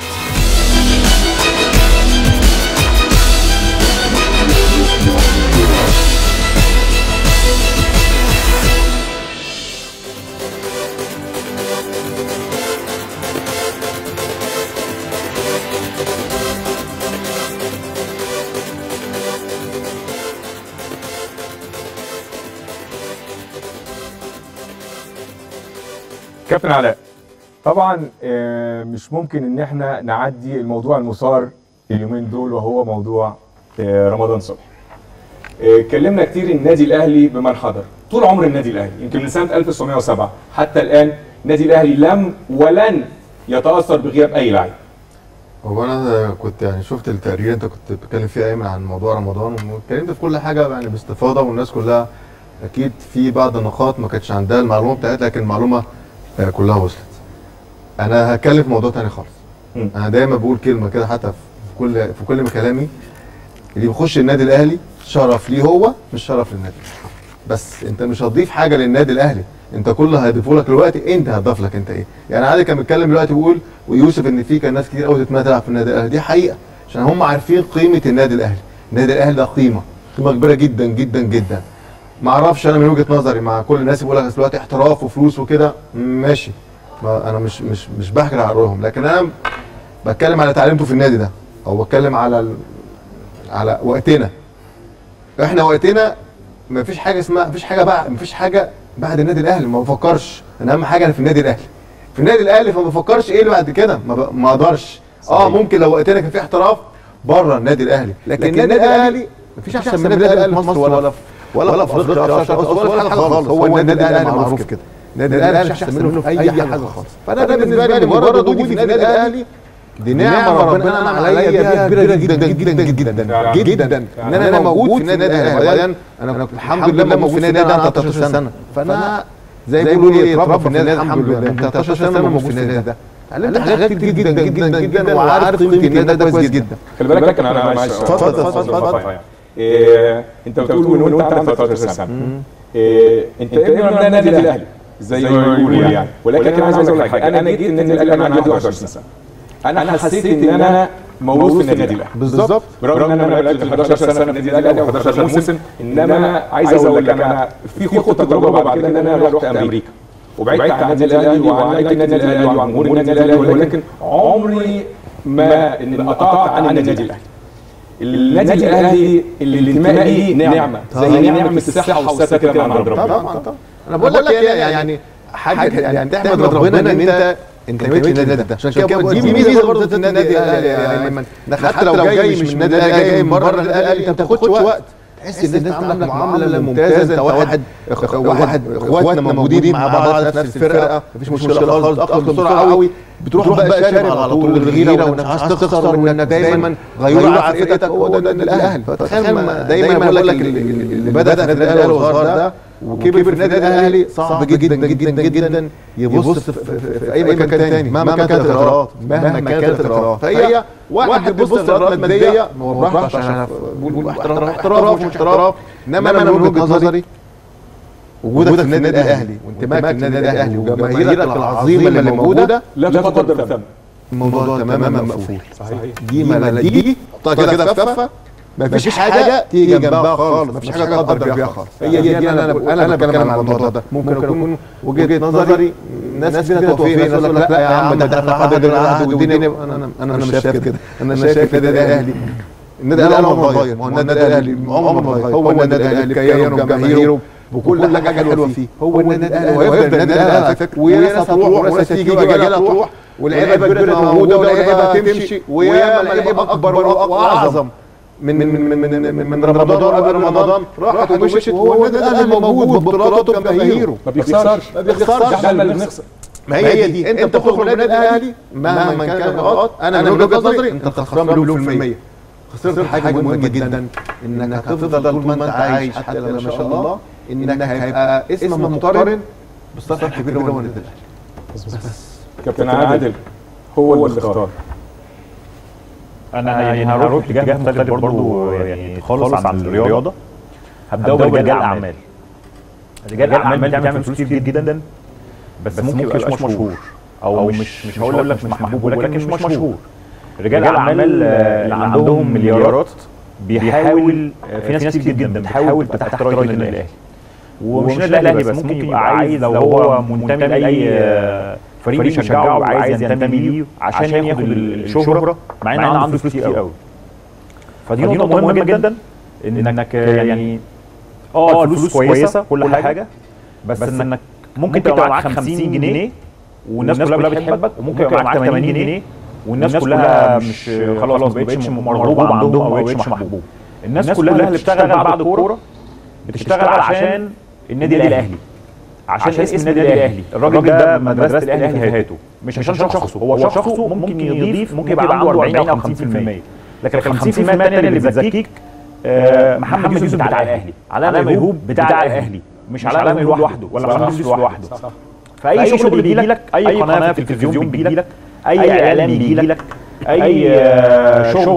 كابتن علاء، طبعا مش ممكن ان احنا نعدي الموضوع المثار اليومين دول وهو موضوع رمضان صبحي. اتكلمنا كتير النادي الاهلي بمن حضر طول عمر النادي الاهلي، يمكن من سنه 1907 حتى الان النادي الاهلي لم ولن يتاثر بغياب اي لاعب. هو انا كنت يعني شفت التقرير انت كنت بتتكلم فيه ايمن عن موضوع رمضان، واتكلمت في كل حاجه يعني باستفاضه، والناس كلها اكيد في بعض النقاط ما كانتش عندها المعلومه بتاعتها، لكن المعلومه كلها وصلت. انا هتكلم في موضوع تاني خالص. انا دايما بقول كلمه كده حتى في كل كلامي، اللي بيخش النادي الاهلي شرف ليه هو، مش شرف للنادي. بس انت مش هتضيف حاجه للنادي الاهلي، انت كل اللي هيضيفه لك دلوقتي انت هتضيف لك انت ايه. يعني عادل كان بيتكلم دلوقتي بيقول ويوسف ان في كان ناس كتير قوي تتمنى تلعب في النادي الاهلي، دي حقيقه عشان هم عارفين قيمه النادي الاهلي. النادي الاهلي ده قيمه كبيره جدا جدا جدا. ما اعرفش انا من وجهه نظري مع كل الناس بيقول لك دلوقتي احتراف وفلوس وكده، ماشي، ما انا مش بحكي على رأيهم، لكن انا بتكلم على تعليمته في النادي ده، او بتكلم على وقتنا. احنا وقتنا مفيش حاجه اسمها مفيش حاجه بعد النادي الاهلي. ما بفكرش ان اهم حاجه انا في النادي الاهلي. في النادي الاهلي فما بفكرش ايه اللي بعد كده، ما اقدرش. ممكن لو وقتنا كان في احتراف بره النادي الاهلي، لكن النادي الاهلي مفيش احسن من النادي الاهلي في مصر ولا في افريقيا ولا حاجه خالص. هو النادي الاهلي معروف كده. النادي الاهلي مش احسن منه في اي حاجه خالص. فانا ده بالنسبه لي مجرد وجودي في النادي الاهلي دي نعمه ربنا انعم عليا بيها كبيره جدا جدا جدا جدا ان انا موجود في النادي الاهلي. انا الحمد لله موجود في النادي ده 13 سنه، فانا زي ما بيقولوا ايه اتربى في النادي الحمد لله. 13 سنه موجود في النادي ده، اتعلمت حاجات كتير جدا جدا جدا وعارف قيمه النادي ده كويس جدا. خلي بالك انا معلش اتفضل. انت بتقول ان انت عندك 13 سنه، انت ابن من النادي الاهلي زي ما بيقولوا يعني، ولكن انا عايز اقول لك حاجه، انا جيت النادي الاهلي انا عندي 21 سنه. انا حسيت ان انا مولود في النادي الاهلي بالظبط، برغم ان انا لعبت 11 سنه في النادي الاهلي او 11 موسم. انما انا عايز اقول لك انا في خطه تجربه بعد كده ان انا رحت امريكا وبعدت عن النادي الاهلي وعن النادي الاهلي وعن جمهور النادي الاهلي، ولكن عمري ما قطعت عن النادي الاهلي. النادي الاهلي اللي الانتماء ليه نعمه زي نعمه الصحه والسكن كده من عند ربنا. طبعا انا بقول لك يعني حاجه يعني تحمد ربنا ان انت انتميت للنادي ده، عشان كده دي ميزه برضه في النادي الاهلي يا ايمن. حتى لو جاي مش من النادي الاهلي، جاي من بره النادي الاهلي، انت ما بتاخدش وقت تحس ان الناس عامله معامله ممتازه، انت واحد اخواتنا موجودين مع بعض في نفس الفرقه، مفيش مشكله خالص، تتاقلم بسرعه قوي، بتروح بقى شارب على طول الغيره وانك عايز تخسر وانك دايما غيور على فرقتك. هو ده النادي الاهلي. فتخيل دايما بقول لك اللي بدا في النادي الاهلي وصغر ده وكبر في النادي الاهلي صعب جدا جدا جدا يبص في اي مكان تاني مهما كانت الاغراض، فهي واحد بيبص لاغراض ماديه براحته عشان بقول احتراف ومش احتراف، انما انا من وجهه نظري وجودك في النادي الاهلي وانتمائك للنادي الاهلي وجماهيرك العظيمه اللي موجوده لا تقدر بثمن. الموضوع تماما مقفول. صحيح. دي ملاذيجي حطها كده في كفه، مفيش حاجه تيجي جنبها خالص، مفيش حاجه اقدر بيها خالص. هي دي انا بتكلم عن الموضوع ده. ممكن اكون وجهه نظري ناس فينا توفيق، ناس يقول لك لا يا عم ده احنا حاضر العهد والدنيا. انا مش شايف كده. انا شايف النادي الاهلي، النادي الاهلي عمره ما اتغير. ما هو النادي الاهلي عمره ما اتغير. هو النادي الاهلي بكيانه وجماهيره بكل حاجه حلوه فيه. هو النادي الاهلي وهيفضل النادي الاهلي على فكره. وناس هتروح وناس هتيجي واجيال هتروح ولعيبه كبيره موجوده ولعيبه هتمشي وياما لعيبه اكبر واعظم من رمضان قبل رمضان راحت ومشت، وهو النادي الاهلي موجود ببطولاته بجماهيره ما بيخسرش احنا اللي بنخسر. ما هي دي انت بتخرج من النادي الاهلي مهما كان النقاط. انا من وجهه نظري انت خسران مليون في المية. خسرت حاجه مهمه جدا، انك هتفضل طول ما انت عايش حتى لو ما شاء الله انك هيبقى اسمك مقترن بالسطح الكبير اللي هو النادي الاهلي. بس كابتن عادل هو اللي اختار. انا يعني هروح اتجاه مختلف برضه يعني خالص عن الرياضه. هبداوا برجال الاعمال. رجال الاعمال بتعمل فلوس كتير جدا بس ممكن يبقاش مشهور او مش هقول لك مش محبوب ولكن مش مشهور. رجال الاعمال اللي عندهم مليارات بيحاول في ناس كتير جدا بتحاول تحت رايه النادي الاهلي، ومش النادي الاهلي بس ممكن يبقى عايز لو هو منتمي لاي فريق بيشجعه وعايز ينتمي ليه عشان ياخد الشهره مع ان عنده فلوس كتير قوي. فدي نقطه مهمه جدا انك يعني الفلوس كويسه كل حاجه، بس انك ممكن تبقى معاك 50 جنيه والناس كلها بتحبك، وممكن يبقى معاك 80 جنيه والناس كلها مش خلاص ما بقتش مرغوب عندهم او ما بقتش محبوب. الناس كلها اللي بتشتغل بعد الكوره بتشتغل عشان النادي الاهلي، عشان اسم النادي الاهلي. الراجل ده مدرسه الاهلي في هاته، مش عشان شخصه. هو شخصه ممكن يضيف، ممكن يبقى عنده 40 او 50%، لكن ال 50% الثانيه اللي بتزكيك محمد يوسف بتاع الاهلي، علاء ميهوب بتاع الاهلي، مش علاء ميهوب لوحده ولا محمد يوسف لوحده. فاي شغل بيجي لك، اي قناه في التلفزيون بيجي لك، اي اعلان بيجي لك، اي شغل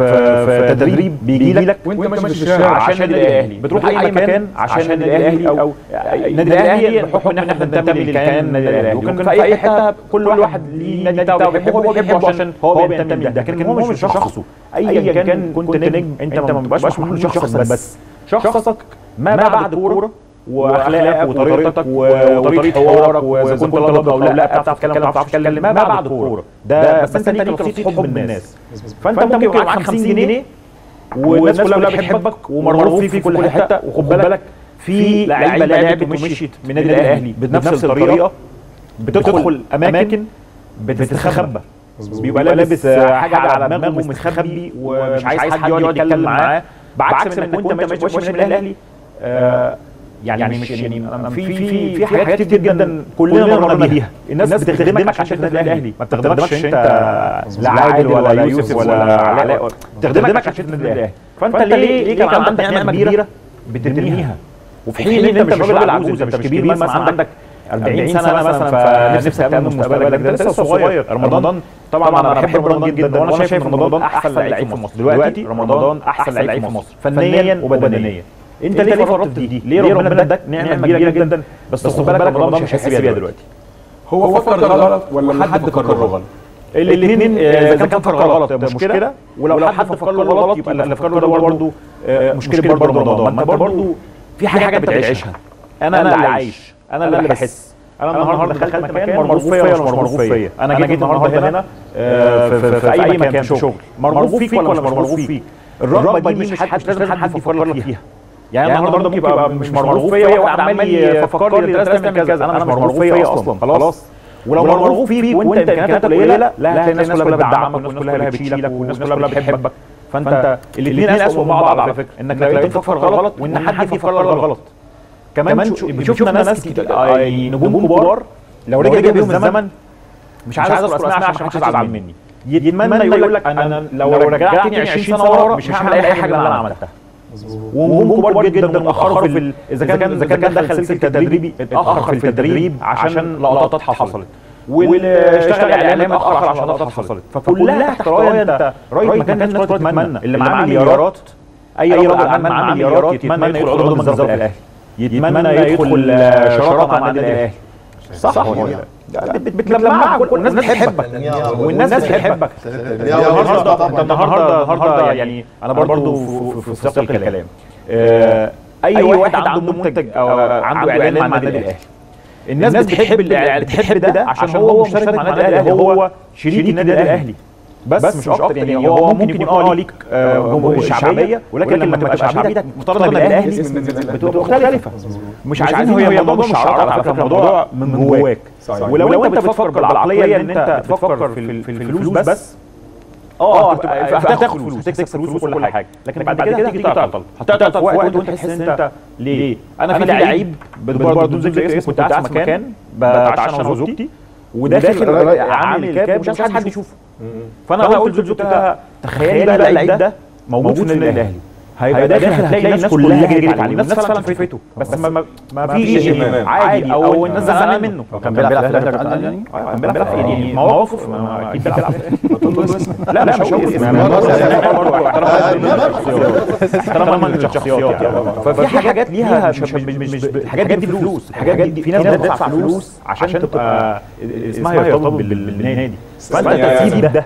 في تدريب بيجي لك وانت ماشي في الشارع عشان النادي الاهلي. بتروح اي مكان عشان النادي الاهلي او النادي الاهلي بحكم ان احنا بننتمي للكيان النادي الاهلي. وكان في اي حته كل واحد ليه النادي بتاعه بيحبه عشان هو بينتمي لده، لكن هو مش شخصه. ايا كان كنت نجم انت ما بتبقاش محمول شخصك بس، شخصك ما بعد الكوره واخلاقك وطريقتك وطريقه حوارك، واذا كنت طلبك او لا بتعرف تتكلم ما بتعرفش تتكلم ما بعد الكوره ده. بس انت ليك رصيد حب الناس، فانت ممكن يبقى معاك 50 جنيه والناس كلها بتحبك ومرغوب فيك في كل حته. وخد بالك في لعيبه لعبت ومشيت من النادي الاهلي بنفس الطريقه، بتدخل اماكن بتستخبى، بيبقى لابس حاجه على دماغه ومستخبي ومش عايز حد يقعد يتكلم معاه، بعكس من وانت ماشي من النادي الاهلي. يعني مش يعني في حاجات كتير جدا كلنا مرينا بيها. الناس بتخدمك عشان النادي الاهلي، ما بتخدمكش انت لا عادل ولا يوسف ولا علاء، بتخدمك عشان النادي الاهلي. فانت ليه كان عندك نعمه كبيره بترميها، وفي حين ان انت مش راجل عجوز، انت مش كبير، مثلا عندك 40 سنه مثلا، فنفسك تامن مستقبلك، ده لسه صغير. رمضان طبعا انا بحب رمضان جدا، وانا شايف رمضان احسن لعيب في مصر دلوقتي. رمضان احسن لعيب في مصر فنيا وبدنيا. انت ليه فرطت في دي؟ ليه ربنا اداك نعمه كبيره جدا بس خد بالك رمضان مش هيحس بيها دلوقتي؟ هو فكر غلط ولا حد فكر غلط؟ الاثنين اذا كان فكر غلط مشكله، ولو حد فكر غلط يبقى اللي فكر ده برضه مشكله برضه رمضان. ما انت برضه في حاجه بتعيشها. انا اللي عايش، انا اللي بحس. انا النهارده دخلت مكان مرغوب فيا ولا مش مرغوب فيا؟ انا جيت النهارده هنا في اي مكان في شغل، مرغوب فيك ولا مش مرغوب فيك؟ الرغبه دي مش لازم حد يفكر لك فيها. يعني انا النهارده ممكن يبقى مش مرغوب فيا واحد عمال يفكر لي لازم تعمل كذا، انا مش مرغوب فيا اصلا خلاص. ولو مرغوب فيك وانت امكانياتك قليله، لا هتلاقي الناس كلها بتدعمك والناس كلها بتشيلك والناس كلها بتحبك. فانت الاثنين اسوء من بعض على فكره، انك لو انت بتفكر غلط وان حد يفكر غلط. كمان بنشوفنا ناس كتير نجوم كبار لو رجع بيهم الزمن، مش عايز اذكر اسماء عشان محدش يزعل مني، يتمنى يقول لك انا لو رجعتني 20 سنه ورا مش هعمل اي حاجه اللي انا عملتها. ونجوم كبار جدا متاخروا في اذا كان دخل سلك تدريبي اتاخر في التدريب عشان لقطات حصلت، واللي اشتغل اعلامي اتاخر عشان لقطات حصلت. فكلها تحت رايه انت رايه مكان الناس تتمنى، اللي معاه مليارات، اي رجل اعمال معاه مليارات يتمنى يدخل عضو مجلس اداره الاهلي، يتمنى يدخل شراكه مع النادي الاهلي. صح ولا بتلمعك والناس بتحبك والناس بتحبك. النهارده يعني انا برضو في سياق الكلام، اي واحد عنده منتج او عنده اعلان مع النادي الاهلي، الناس بتحب ده عشان هو مشترك مع النادي الاهلي، هو شريك النادي الاهلي بس مش اكتر. يعني هو ممكن يكون ليك شعبيه، ولكن لما تبقى شعبيتك مقترنه بالاهلي بتبقى مختلفه. مش عايزين هي موضوع مش شعار على فكره، الموضوع من جواك. ولو انت بتفكر بالعقليه ان انت بتفكر في الفلوس بس هتاخد فلوس، هتكسب فلوس وكل حاجه، لكن بعد كده هتيجي تعطل في وقت وانت تحس ان انت ليه انا في لعيب برضه ذكر اسمه، كنت قاعد في مكان بتعشى انا وزوجتي وداخل عامل كاب ومش عايز حد يشوفه، فانا قلت لزوجتي تخيلي بقى اللعيب ده موجود في النادي الاهلي، هيبقى داخل هتلاقي الناس كلها جريت عليه، والناس فعلا شافته بس ما فيش عادي او الناس زعلانه منه. كان بيلعب في الاهلي يعني، كان بيلعب يعني مواقف اكيد بيلعب. لا مش هقول طالما من الشخصيات يعني. ففي حاجات ليها مش الحاجات دي فلوس، الحاجات دي في ناس بتدفع فلوس عشان تبقى اسمها يرتبط بالنادي، فانت تسيب ده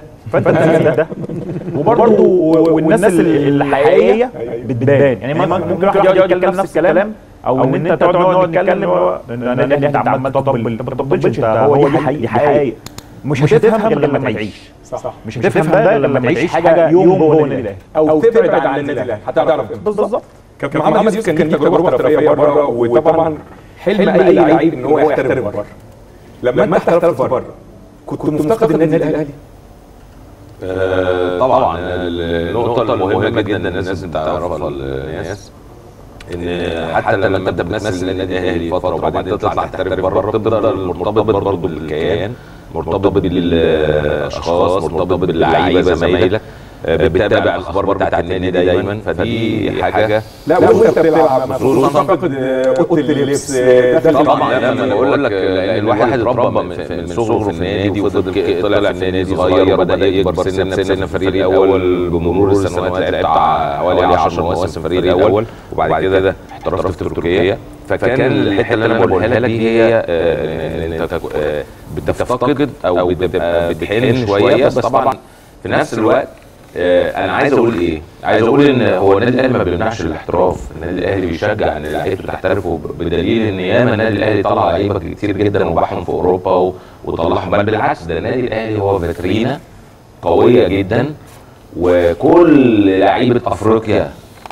وبرضه والناس الحقيقيه بتبان. يعني ممكن واحد يقعد يتكلم نفس الكلام، او ان انت تقعد نتكلم ان انت عمال تطبل، انت ما بتطبلش، انت هو دي حقيقه مش هتفهم غير لما تعيش. صح، مش هتفهم ده غير لما تعيش حاجه يوم جوه النادي الاهلي او تبعد عن النادي الاهلي هتعرف بالظبط. كابتن محمد يوسف كان ليه تجربه احترافيه بره، وطبعا حلم اي لعيب ان هو يحترف بره. لما انت احترفت بره كنت مفتقد النادي الاهلي؟ طبعا النقطة المهمة جدا الناس لازم تعرفها الناس، ان حتى لما انت بتمثل النادي الاهلي فترة وبعدين تطلع تحترف بره، بتفضل مرتبط برضه بالكيان، مرتبط بالاشخاص، مرتبط باللعيبة زمايلك، بتتابع الاخبار بتاعت النادي دايما. فدي حاجه لا وانت بتلعب خصوصا فقد اوضه اللبس طبعا. انا بقول لك لان الواحد اتربى من صغره في النادي وفضل طلع في النادي صغير وبدا يكبر سنه فريق الاول بمرور السنوات، لعبت حوالي 10 مواسم فريق الاول وبعد كده احترفت في تركيا. فكان الحته اللي انا بقولها لك دي هي ان انت بتفتقد او بتبقى بتحن شويه، بس طبعا في نفس الوقت انا عايز اقول ايه؟ عايز اقول ان هو النادي الاهلي ما بيمنعش الاحتراف، النادي الاهلي بيشجع ان لعيبته تحترف، بدليل ان ياما النادي الاهلي طلع لعيبه كتير جدا وباعهم في اوروبا وطلعهم. بل بالعكس، ده النادي الاهلي هو فيترينا قويه جدا، وكل لعيبه افريقيا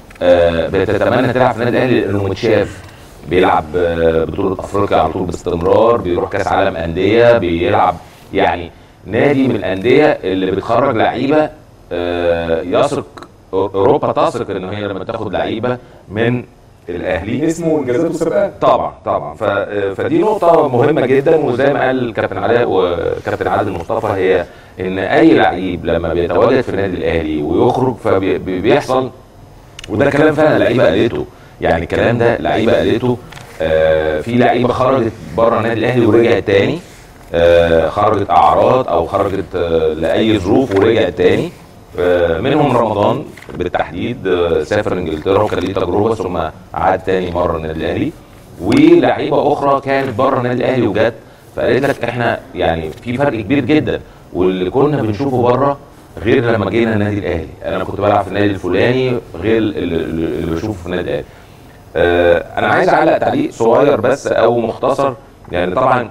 بتتمنى تلعب في النادي الاهلي لانه متشاف، بيلعب بطوله افريقيا على طول باستمرار، بيروح كاس عالم انديه، بيلعب يعني نادي من الانديه اللي بتخرج لعيبه يثق اوروبا تثق ان هي لما تاخد لعيبه من الاهلي اسمه انجازات وسباقات. طبعا فدي نقطه مهمه جدا. وزي ما قال الكابتن علاء وكابتن عادل مصطفى، هي ان اي لعيب لما بيتواجد في النادي الاهلي ويخرج فبيحصل، وده كلام فعلا لعيبه قالته، يعني الكلام ده لعيبه قالته. في لعيبه خرجت بره النادي الاهلي ورجعت تاني، خرجت اعراض او خرجت لاي ظروف ورجعت تاني، منهم رمضان بالتحديد سافر انجلترا وكان ليه تجربه ثم عاد تاني مره النادي الاهلي، ولعيبه اخرى كانت بره النادي الاهلي وجت. فقالت لك احنا يعني في فرق كبير جدا، واللي كنا بنشوفه بره غير لما جينا النادي الاهلي. انا كنت بلعب في النادي الفلاني غير اللي بشوفه في النادي الاهلي. انا عايز اعلق تعليق صغير بس او مختصر، يعني طبعا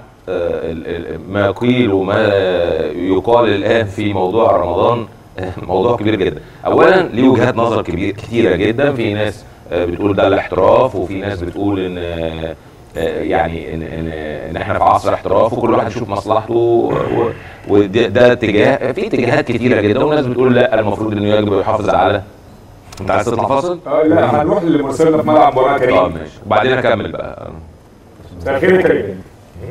ما قيل وما يقال الان في موضوع رمضان موضوع كبير جدا. اولا ليه وجهات نظر كتيره جدا، في ناس بتقول ده الاحتراف، وفي ناس بتقول ان يعني ان احنا في عصر احتراف وكل واحد يشوف مصلحته، وده اتجاه. في اتجاهات كتيره جدا، وناس بتقول لا المفروض انه يجب يحافظ على. انت عايز تطلع فاصل؟ لا هنروح لمرسلنا في ملعب مباراه كريم. طب ماشي، وبعدين اكمل بقى. خير يا كريم.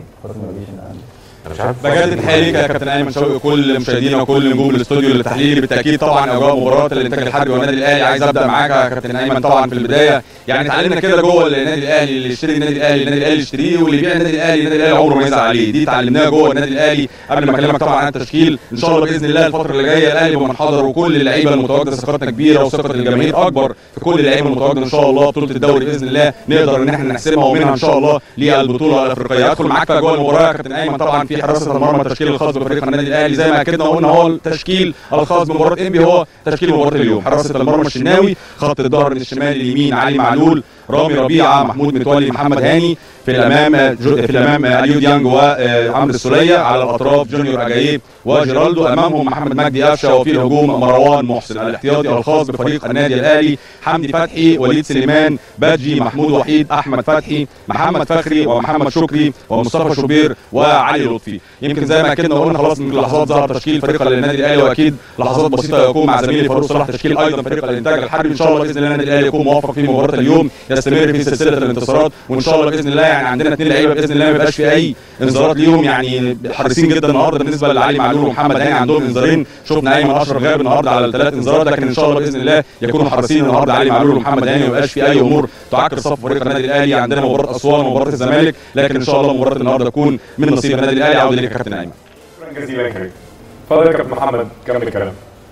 مش عارف. بجد التحيه ليك يا كابتن ايمن شوقي وكل مشاهدينا وكل نجوم الاستوديو التحليلي. بالتاكيد طبعا اجواء مباراه الانتاج الحربي والنادي الاهلي. عايز ابدا معاك يا كابتن ايمن. طبعا في البدايه يعني اتعلمنا كده جوه النادي الاهلي، اللي يشتري النادي الاهلي النادي الاهلي يشتريه، واللي يبيع النادي الاهلي عمره ما يزعل عليه. دي اتعلمناها جوه النادي الاهلي. قبل ما اكلمك طبعا عن التشكيل، ان شاء الله باذن الله الفتره اللي جايه الاهلي بمنحدر، وكل اللعيبه المتواجده ثقتنا كبيره وثقه الجماهير اكبر في كل اللعيبه المتواجده. ان شاء الله بطوله الدوري باذن الله نقدر ان احنا نحسمها، ومنها ان شاء الله للبطوله الافريقيه. ادخل معاك في اجواء المباراه يا كابتن ايمن. طبعا في حراسه المرمى التشكيل الخاص بفريق النادي الاهلي زي ما اكدنا وقلنا هو التشكيل الخاص بمباراه انبي، هو تشكيل مباراه اليوم. حراسه المرمى الشناوي، خط الظهر من الشمال اليمين علي معلول، رامي ربيعه، محمود متولي، محمد هاني. في الامام اليو ديانج وعمرو السوليه. على الاطراف جونيور اجايب وجيرالدو. امامهم محمد مجدي قفشه. وفي الهجوم مروان محسن. الاحتياطي الخاص بفريق النادي الاهلي حمدي فتحي، وليد سليمان، بادجي، محمود وحيد، احمد فتحي، محمد فخري، ومحمد شكري، ومصطفى شوبير، وعلي لطفي. يمكن زي ما اكدنا وقلنا خلاص من لحظات ظهر تشكيل فريق النادي الاهلي، واكيد لحظات بسيطه يكون مع زميلي فاروق صلاح تشكيل ايضا فريق الانتاج الحربي. ان شاء الله باذن الله النادي الاهلي يكون موفق في مباراه اليوم، يستمر في سلسله الانتصارات، وان شاء الله باذن الله يعني عندنا 2 لعيبه باذن الله ما يبقاش في اي انذارات ليهم. يعني حريصين جدا النهارده بالنسبه لعلي معلول ومحمد هاني، عندهم انذارين. شفنا ايمن اشرف غاب النهارده على ال3 انذارات، لكن ان شاء الله باذن الله يكونوا حريصين النهارده علي معلول ومحمد هاني، ما يبقاش في اي امور تعكر صف فريق النادي الاهلي. عندنا مباراه اسوان ومباراه الزمالك، لكن ان شاء الله مباراه النهارده تكون من نصيب النادي الاهلي. عوده ليك يا كابتن ايمن. شكرا جزيلا يا كريم. اتفضل يا كابتن محمد كمل الكلام.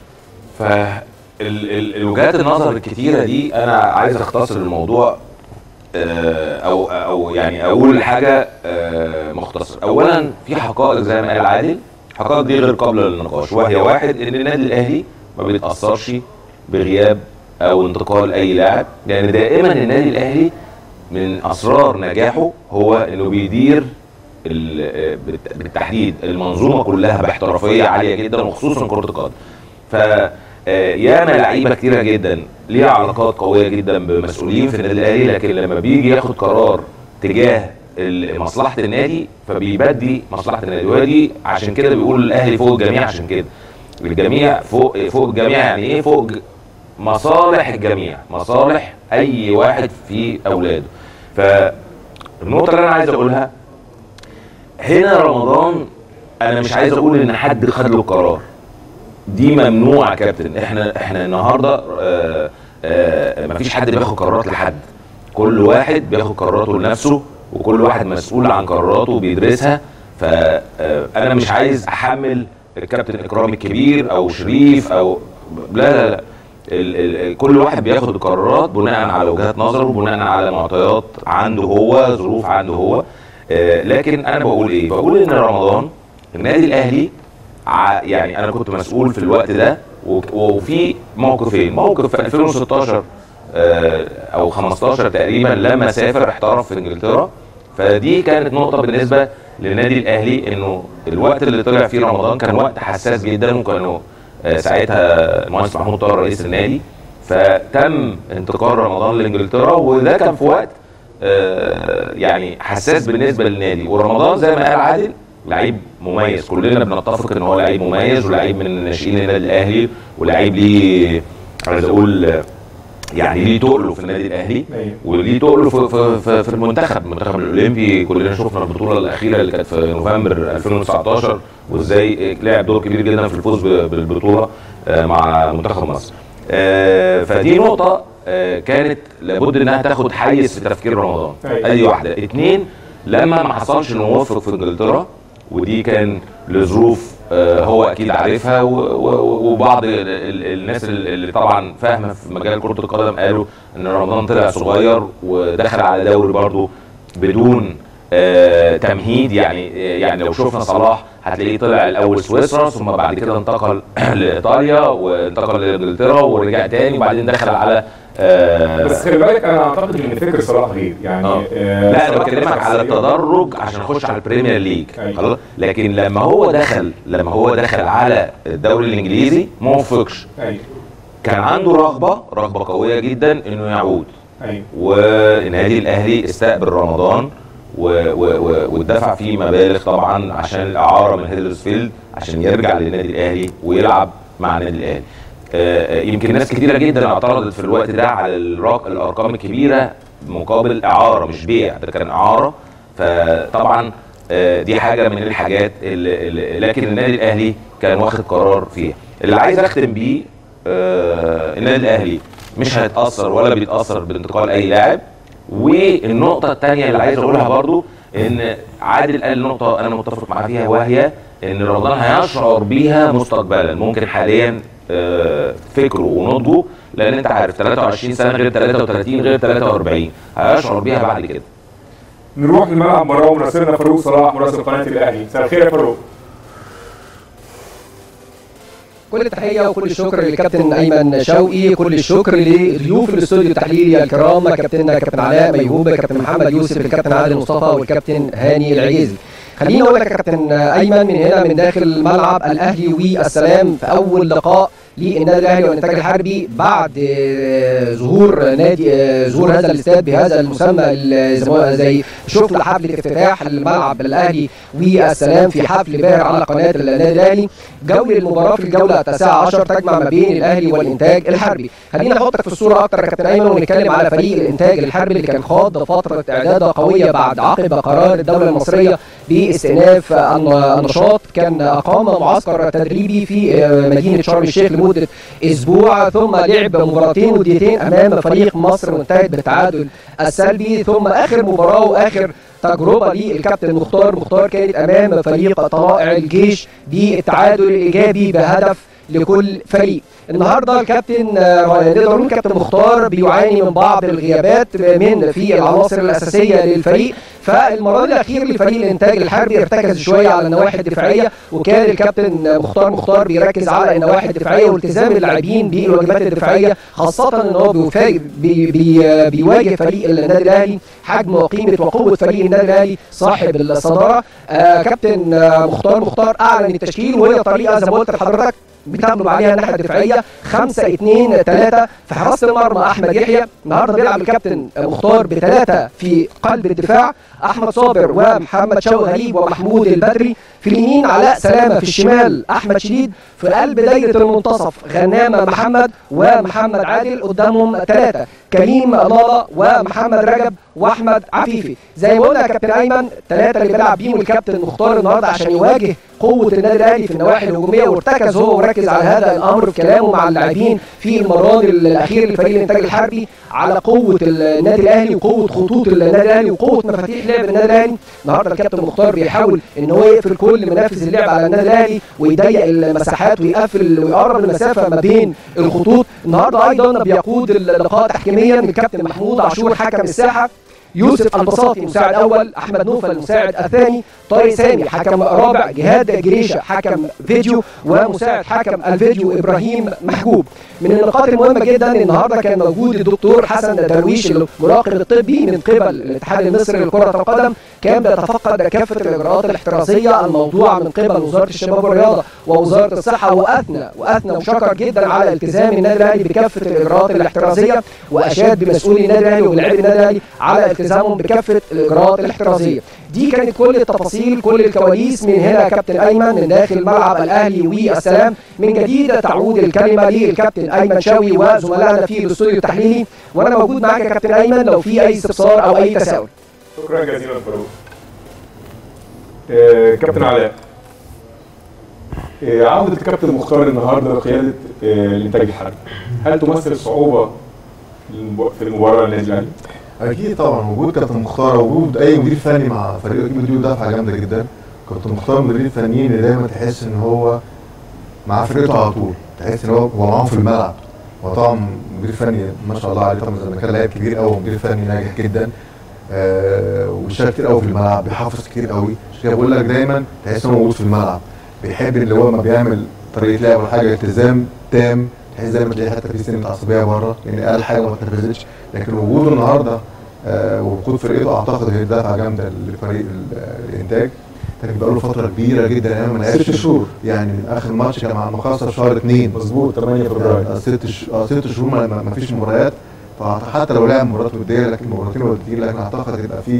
الوجهات النظر الكتيره دي انا عايز اختصر الموضوع، او يعني اقول حاجه مختصر. اولا في حقائق زي ما قال عادل، الحقائق دي غير قابله للنقاش، وهي واحد ان النادي الاهلي ما بيتاثرش بغياب او انتقال اي لاعب، لان دائما النادي الاهلي من اسرار نجاحه هو انه بيدير بالتحديد المنظومه كلها باحترافيه عاليه جدا، وخصوصا كره القدم. ياما لعيبه كتيره جدا ليها علاقات قويه جدا بمسؤولين في النادي الاهلي، لكن لما بيجي ياخد قرار تجاه مصلحه النادي فبيبدي مصلحه النادي، ودي عشان كده بيقول الاهلي فوق الجميع. عشان كده الجميع فوق الجميع يعني ايه؟ فوق مصالح الجميع، مصالح اي واحد في اولاده. فالنقطه اللي انا عايز اقولها هنا، رمضان انا مش عايز اقول ان حد خد له قرار، دي ممنوع يا كابتن. احنا النهارده مفيش حد بياخد قرارات لحد، كل واحد بياخد قراراته لنفسه، وكل واحد مسؤول عن قراراته وبيدرسها. فانا مش عايز احمل الكابتن اكرامي الكبير او شريف او لا. كل واحد بياخد القرارات بناء على وجهات نظره، بناء على معطيات عنده هو، ظروف عنده هو. لكن انا بقول ايه؟ بقول ان رمضان النادي الاهلي يعني انا كنت مسؤول في الوقت ده، وفي موقفين، موقف في 2016 او 15 تقريبا لما سافر احترف في انجلترا. فدي كانت نقطه بالنسبه للنادي الاهلي، انه الوقت اللي طلع فيه رمضان كان وقت حساس جدا، وكانوا ساعتها المهندس محمود طاهر رئيس النادي، فتم انتقال رمضان لانجلترا، وده كان في وقت يعني حساس بالنسبه للنادي. ورمضان زي ما قال عادل لعيب مميز، كلنا بنتفق ان هو لعيب مميز، ولعيب من الناشئين النادي الاهلي، ولعيب ليه عايز اقول يعني ليه تقله في النادي الاهلي، وليه تقله في المنتخب الاولمبي. كلنا شفنا البطوله الاخيره اللي كانت في نوفمبر 2019 وازاي لعب دور كبير جدا في الفوز بالبطوله مع منتخب مصر. فدي نقطه كانت لابد انها تاخد حيز في تفكير رمضان. ادي واحده. 2، لما ما حصلش انه موفق في انجلترا، ودي كان لظروف هو اكيد عارفها، وبعض الناس اللي طبعا فاهمه في مجال كره القدم قالوا ان رمضان طلع صغير ودخل على دوري برضه بدون تمهيد. يعني لو شفنا صلاح هتلاقيه طلع الاول سويسرا، ثم بعد كده انتقل لايطاليا، وانتقل لانجلترا، ورجع تاني، وبعدين دخل على بس خلي بالك انا اعتقد ان فكر صلاح غير يعني لا انا بكلمك على التدرج عشان اخش على البريمير ليج خلاص. لكن لما هو دخل على الدوري الانجليزي ما وفقش. كان عنده رغبه قويه جدا انه يعود. والنادي الاهلي استقبل رمضان واتدفع فيه مبالغ طبعا عشان الاعاره من هيدرسفيلد عشان يرجع للنادي الاهلي ويلعب مع النادي الاهلي. يمكن ناس كتيره جدا اعترضت في الوقت ده على الارقام الكبيره مقابل اعاره مش بيع، ده كان اعاره. فطبعا دي حاجه من الحاجات لكن النادي الاهلي كان واخد قرار فيها. اللي عايز اختم بيه النادي الاهلي مش هيتاثر ولا بيتاثر بانتقال اي لاعب. والنقطه الثانيه اللي عايز اقولها برضو ان عادل قال نقطه انا متفق معاه فيها، وهي ان رمضان هيشعر بيها مستقبلا، ممكن حاليا فكره ونضجه، لان انت عارف 23 سنه غير 33 غير 43 هيشعر بيها بعد كده. نروح لملعب مباراه ومراسلنا فاروق صلاح مراسل قناه الاهلي. مساء الخير يا فاروق. كل التحيه وكل الشكر للكابتن ايمن شوقي، كل الشكر لضيوف الاستوديو التحليلي الكرام، كابتننا كابتن علاء ميهوب، كابتن محمد يوسف، الكابتن عادل مصطفى، والكابتن هاني العجيزي. خليني اقول لك يا كابتن ايمن من هنا من داخل ملعب الاهلي والسلام في اول لقاء للنادي الاهلي والانتاج الحربي بعد ظهور هذا الاستاد بهذا المسمى زي شفنا حفله افتتاح الملعب الاهلي والسلام في حفل باهر على قناه النادي الاهلي. جوله المباراه في الجوله 19 تجمع ما بين الاهلي والانتاج الحربي. خلينا نحطك في الصوره اكتر يا كابتن ايمن ونتكلم على فريق الانتاج الحربي اللي كان خاض فتره اعداد قويه بعد عقب قرار الدوله المصريه باستئناف النشاط. كان اقام معسكر تدريبي في مدينه شرم الشيخ لمده اسبوع، ثم لعب مباراتين وديتين امام فريق مصر وانتهت بالتعادل السلبي، ثم اخر مباراه واخر تجربه للكابتن مختار كانت امام فريق طلائع الجيش بالتعادل الايجابي بهدف لكل فريق. النهارده الكابتن نقدر نقول الكابتن مختار بيعاني من بعض الغيابات في العناصر الاساسيه للفريق، فالمرة الاخير لفريق الانتاج الحربي ارتكز شويه على النواحي الدفاعيه، وكان الكابتن مختار بيركز على النواحي الدفاعيه والتزام اللاعبين بالواجبات الدفاعيه، خاصه ان هو بيواجه فريق النادي الاهلي حجم وقيمه وقوه فريق النادي الاهلي صاحب الصداره. كابتن مختار اعلن التشكيل، وهي طريقه زي ما قلت لحضرتك بتغلب عليها الناحيه الدفاعيه 5-2-3. في حراسه المرمى احمد يحيى. النهارده بيلعب الكابتن مختار بثلاثه في قلب الدفاع، احمد صابر ومحمد شوقي غريب ومحمود البدري. في اليمين علاء سلامه، في الشمال احمد شديد، في قلب دايره المنتصف غنامه محمد ومحمد عادل، قدامهم ثلاثه كريم لالا ومحمد رجب واحمد عفيفي. زي ما قلنا يا كابتن ايمن ثلاثه اللي بيلعب بيهم الكابتن مختار النهارده عشان يواجه قوه النادي الاهلي في النواحي الهجوميه، وارتكز هو وركز على هذا الامر في كلامه مع اللاعبين في المران الاخير لفريق الانتاج الحربي على قوه النادي الاهلي وقوه خطوط النادي الاهلي وقوه مفاتيح لعب النادي الاهلي. النهارده الكابتن مختار بيحاول ان هو يقفل كل منافذ اللعب على النادي الاهلي ويضيق المساحات ويقفل ويقرب المسافه ما بين الخطوط. النهارده ايضا بيقود اللقاء تحكيميا الكابتن محمود عاشور حكم الساحه، يوسف البساطي مساعد اول، احمد نوفل المساعد الثاني، طارق سامي حكم رابع، جهاد جريشه حكم فيديو، ومساعد حكم الفيديو ابراهيم محجوب. من النقاط المهمه جدا النهارده كان موجود الدكتور حسن درويش المراقب الطبي من قبل الاتحاد المصري لكره القدم، كان بيتفقد كافه الاجراءات الاحترازيه الموضوعه من قبل وزاره الشباب والرياضه ووزاره الصحه، واثنى وشكر جدا على التزام النادي الاهلي بكافه الاجراءات الاحترازيه، واشاد بمسؤولي النادي الاهلي ولاعبي النادي الاهلي على التزامهم بكافه الاجراءات الاحترازيه. دي كانت كل التفاصيل كل الكواليس من هنا كابتن ايمن من داخل ملعب الاهلي والسلام. من جديد تعود الكلمه للكابتن ايمن شوقي وزملائنا في الاستوديو التحليلي، وانا موجود معاك يا كابتن ايمن لو في اي استفسار او اي تساؤل. شكرا جزيلا فاروق. كابتن علاء، عودة الكابتن مختار النهارده لقياده الانتاج الحربي، هل تمثل صعوبه في المباراه للنادي الاهلي؟ اكيد طبعا وجود كابتن مختار وجود اي مدير فني مع فريق اكيد مدير دفعه جامده جدا. كابتن مختار مدير فنيين اللي دايما تحس ان هو مع فرقته على طول، تحس ان هو معاهم في الملعب. هو طبعا مدير فني ما شاء الله عليه، طبعا زي ما كان لاعب كبير قوي ومدير فني ناجح جدا، وبيشتغل كتير قوي في الملعب، بيحافظ كتير قوي. عشان كده بقول لك دايما تحس ان هو موجود في الملعب، بيحب اللي هو ما بيعمل طريقه لعب ولا حاجه التزام تام، تحس زي ما تلاقي حتى في سنه عصبيه بره، يعني اقل حاجه ما اتنفذتش. لكن وجوده النهارده ووجود فرقته اعتقد هي دفعه جامده لفريق الانتاج. كان بقى له فتره كبيره جدا يعني ما لعبش 6 شهور، يعني اخر ماتش كان مع المقاصه في شهر 2 مظبوط 8 فبراير. 6 شهور ما فيش مباريات، فحتى لو لعب مباريات وديه لكن مباراتين وديتين، لكن اعتقد هيبقى في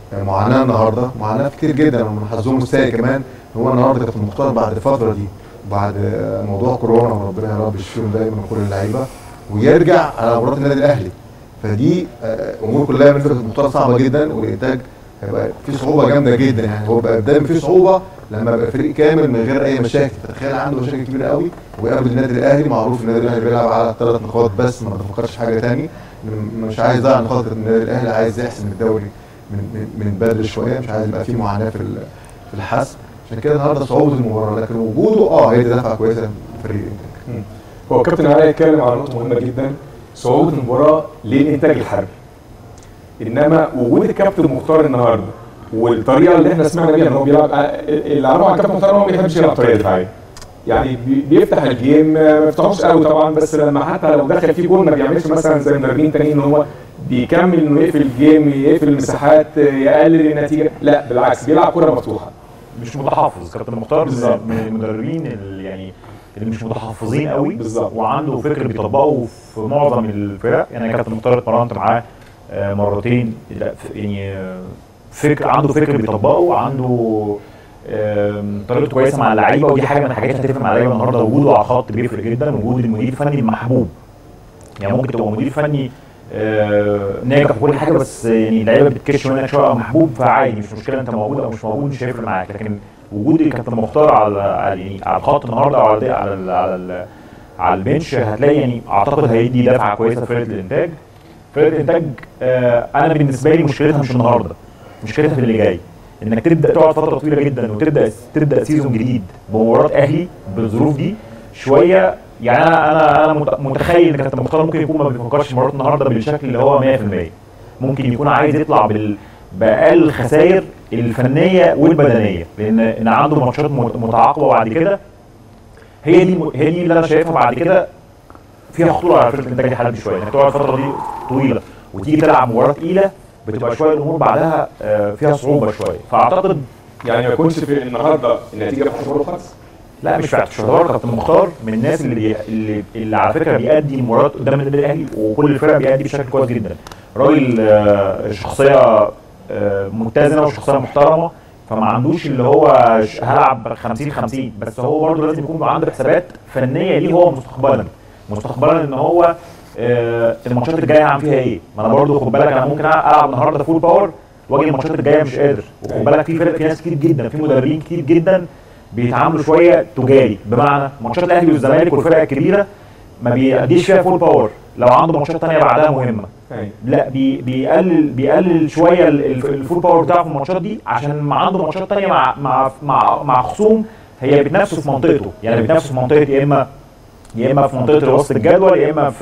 معاناه النهارده، معاناه كتير جدا، ومن حظهم السيء كمان هو النهارده كابتن مختار بعد الفتره دي، بعد موضوع كورونا وربنا يا رب يشفيهم دايما كل اللعيبه، ويرجع على مباراه النادي الاهلي. فدي امور كلها من فكره مختار صعبه جدا، والانتاج هيبقى في صعوبه جامده جدا. يعني هو بقى دايما في صعوبه لما يبقى فريق كامل من غير اي مشاكل. تخيل عنده مشاكل كبيره قوي ويقابل النادي الاهلي، معروف النادي الاهلي بيلعب على 3 نقاط بس، ما بيفكرش في حاجه ثاني، مش عايز يضيع نقاط النادي الاهلي، عايز يحسم الدوري من بدري شويه، مش عايز يبقى في معاناه في الحسم. عشان كده النهارده صعوبه المباراه، لكن وجوده هي دي دفعه كويسه لفريق الانتاج. هو كابتن علاء اتكلم على نقطه مهمه جدا، صعوبه المباراه للانتاج الحربي. انما وجود الكابتن مختار النهارده والطريقه اللي احنا سمعنا بيها ان هو بيلعب، اللي عرفه على الكابتن مختار هو ما بيحبش يلعب طريقه دفاعيه. يعني بيفتح الجيم، ما بيفتحوش قوي طبعا، بس لما حتى لو دخل فيه جول ما بيعملش مثلا زي المدربين التانيين ان هو بيكمل انه يقفل الجيم، يقفل المساحات، يقلل النتيجه، لا بالعكس بيلعب كره مفتوحه. مش متحفظ كابتن مختار من المدربين اللي يعني اللي مش متحفظين قوي بالظبط، وعنده فكر بيطبقه في معظم الفرق. يعني كابتن مختار اتمرنت معاه مرتين، يعني عنده فكر بيطبقه، عنده طريقته كويسه مع اللعيبه، ودي حاجه من الحاجات اللي هتفرق مع اللعيبه النهارده. وجوده على الخط بيفرق جدا، وجود المدير الفني المحبوب. يعني ممكن تبقى مدير فني ناجح وكل حاجه، بس يعني اللعيبه بتكش منك شويه او محبوب، فعادي مش مشكله انت موجود او مش موجود، مش هيفرق معاك. لكن وجود الكابتن مختار على الخط النهارده او على البنش، هتلاقي يعني اعتقد هيدي دفعه كويسه لفرقه الانتاج. فرقه الانتاج انا بالنسبه لي مشكلتها مش النهارده، مشكلتها في اللي جاي، انك تبدا تقعد فتره طويله جدا وتبدا سيزون جديد بمباراه اهلي بالظروف دي شويه. يعني انا متخيل ان كابتن مختار ممكن يكون ما بيفكرش في مباراه النهارده بالشكل اللي هو 100%، ممكن يكون عايز يطلع باقل الخسائر الفنيه والبدنيه، لان عنده ماتشات متعاقبه بعد كده. هي دي اللي انا شايفها بعد كده فيها خطوره على فرقه الانتاج الحربي شويه، انك تقعد الفتره دي طويله وتيجي تلعب مباراه تقيله، بتبقى شويه الامور بعدها فيها صعوبه شويه. فاعتقد يعني ما يكونش في النهارده النتيجه في اعتباره خالص. لا مش في اعتبار. كابتن مختار من الناس اللي على فكره بيأدي المباريات قدام النادي الاهلي وكل الفرق بيأدي بشكل كويس جدا. راجل شخصيه متزنه وشخصيه محترمه، فما عندوش اللي هو هلعب 50-50، بس هو برضه لازم يكون عنده حسابات فنيه ليه هو مستقبلا ان هو الماتشات الجايه هعمل فيها ايه. ما انا برضه خد بالك انا ممكن العب النهارده فول باور واجي الماتشات الجايه مش قادر. وخد بالك في ناس كتير جدا، في مدربين كتير جدا بيتعاملوا شويه تجاري، بمعنى ماتشات الاهلي والزمالك والفرق الكبيره ما بيأديش فيها فول باور لو عنده ماتشات ثانيه بعدها مهمه. لا بيقلل شويه الفول باور بتاعه في الماتشات دي، عشان ما عنده ماتشات ثانيه مع خصوم هي بتنافسه في منطقته. يعني بتنافسه في منطقه يا اما في منطقه وسط الجدول، يا اما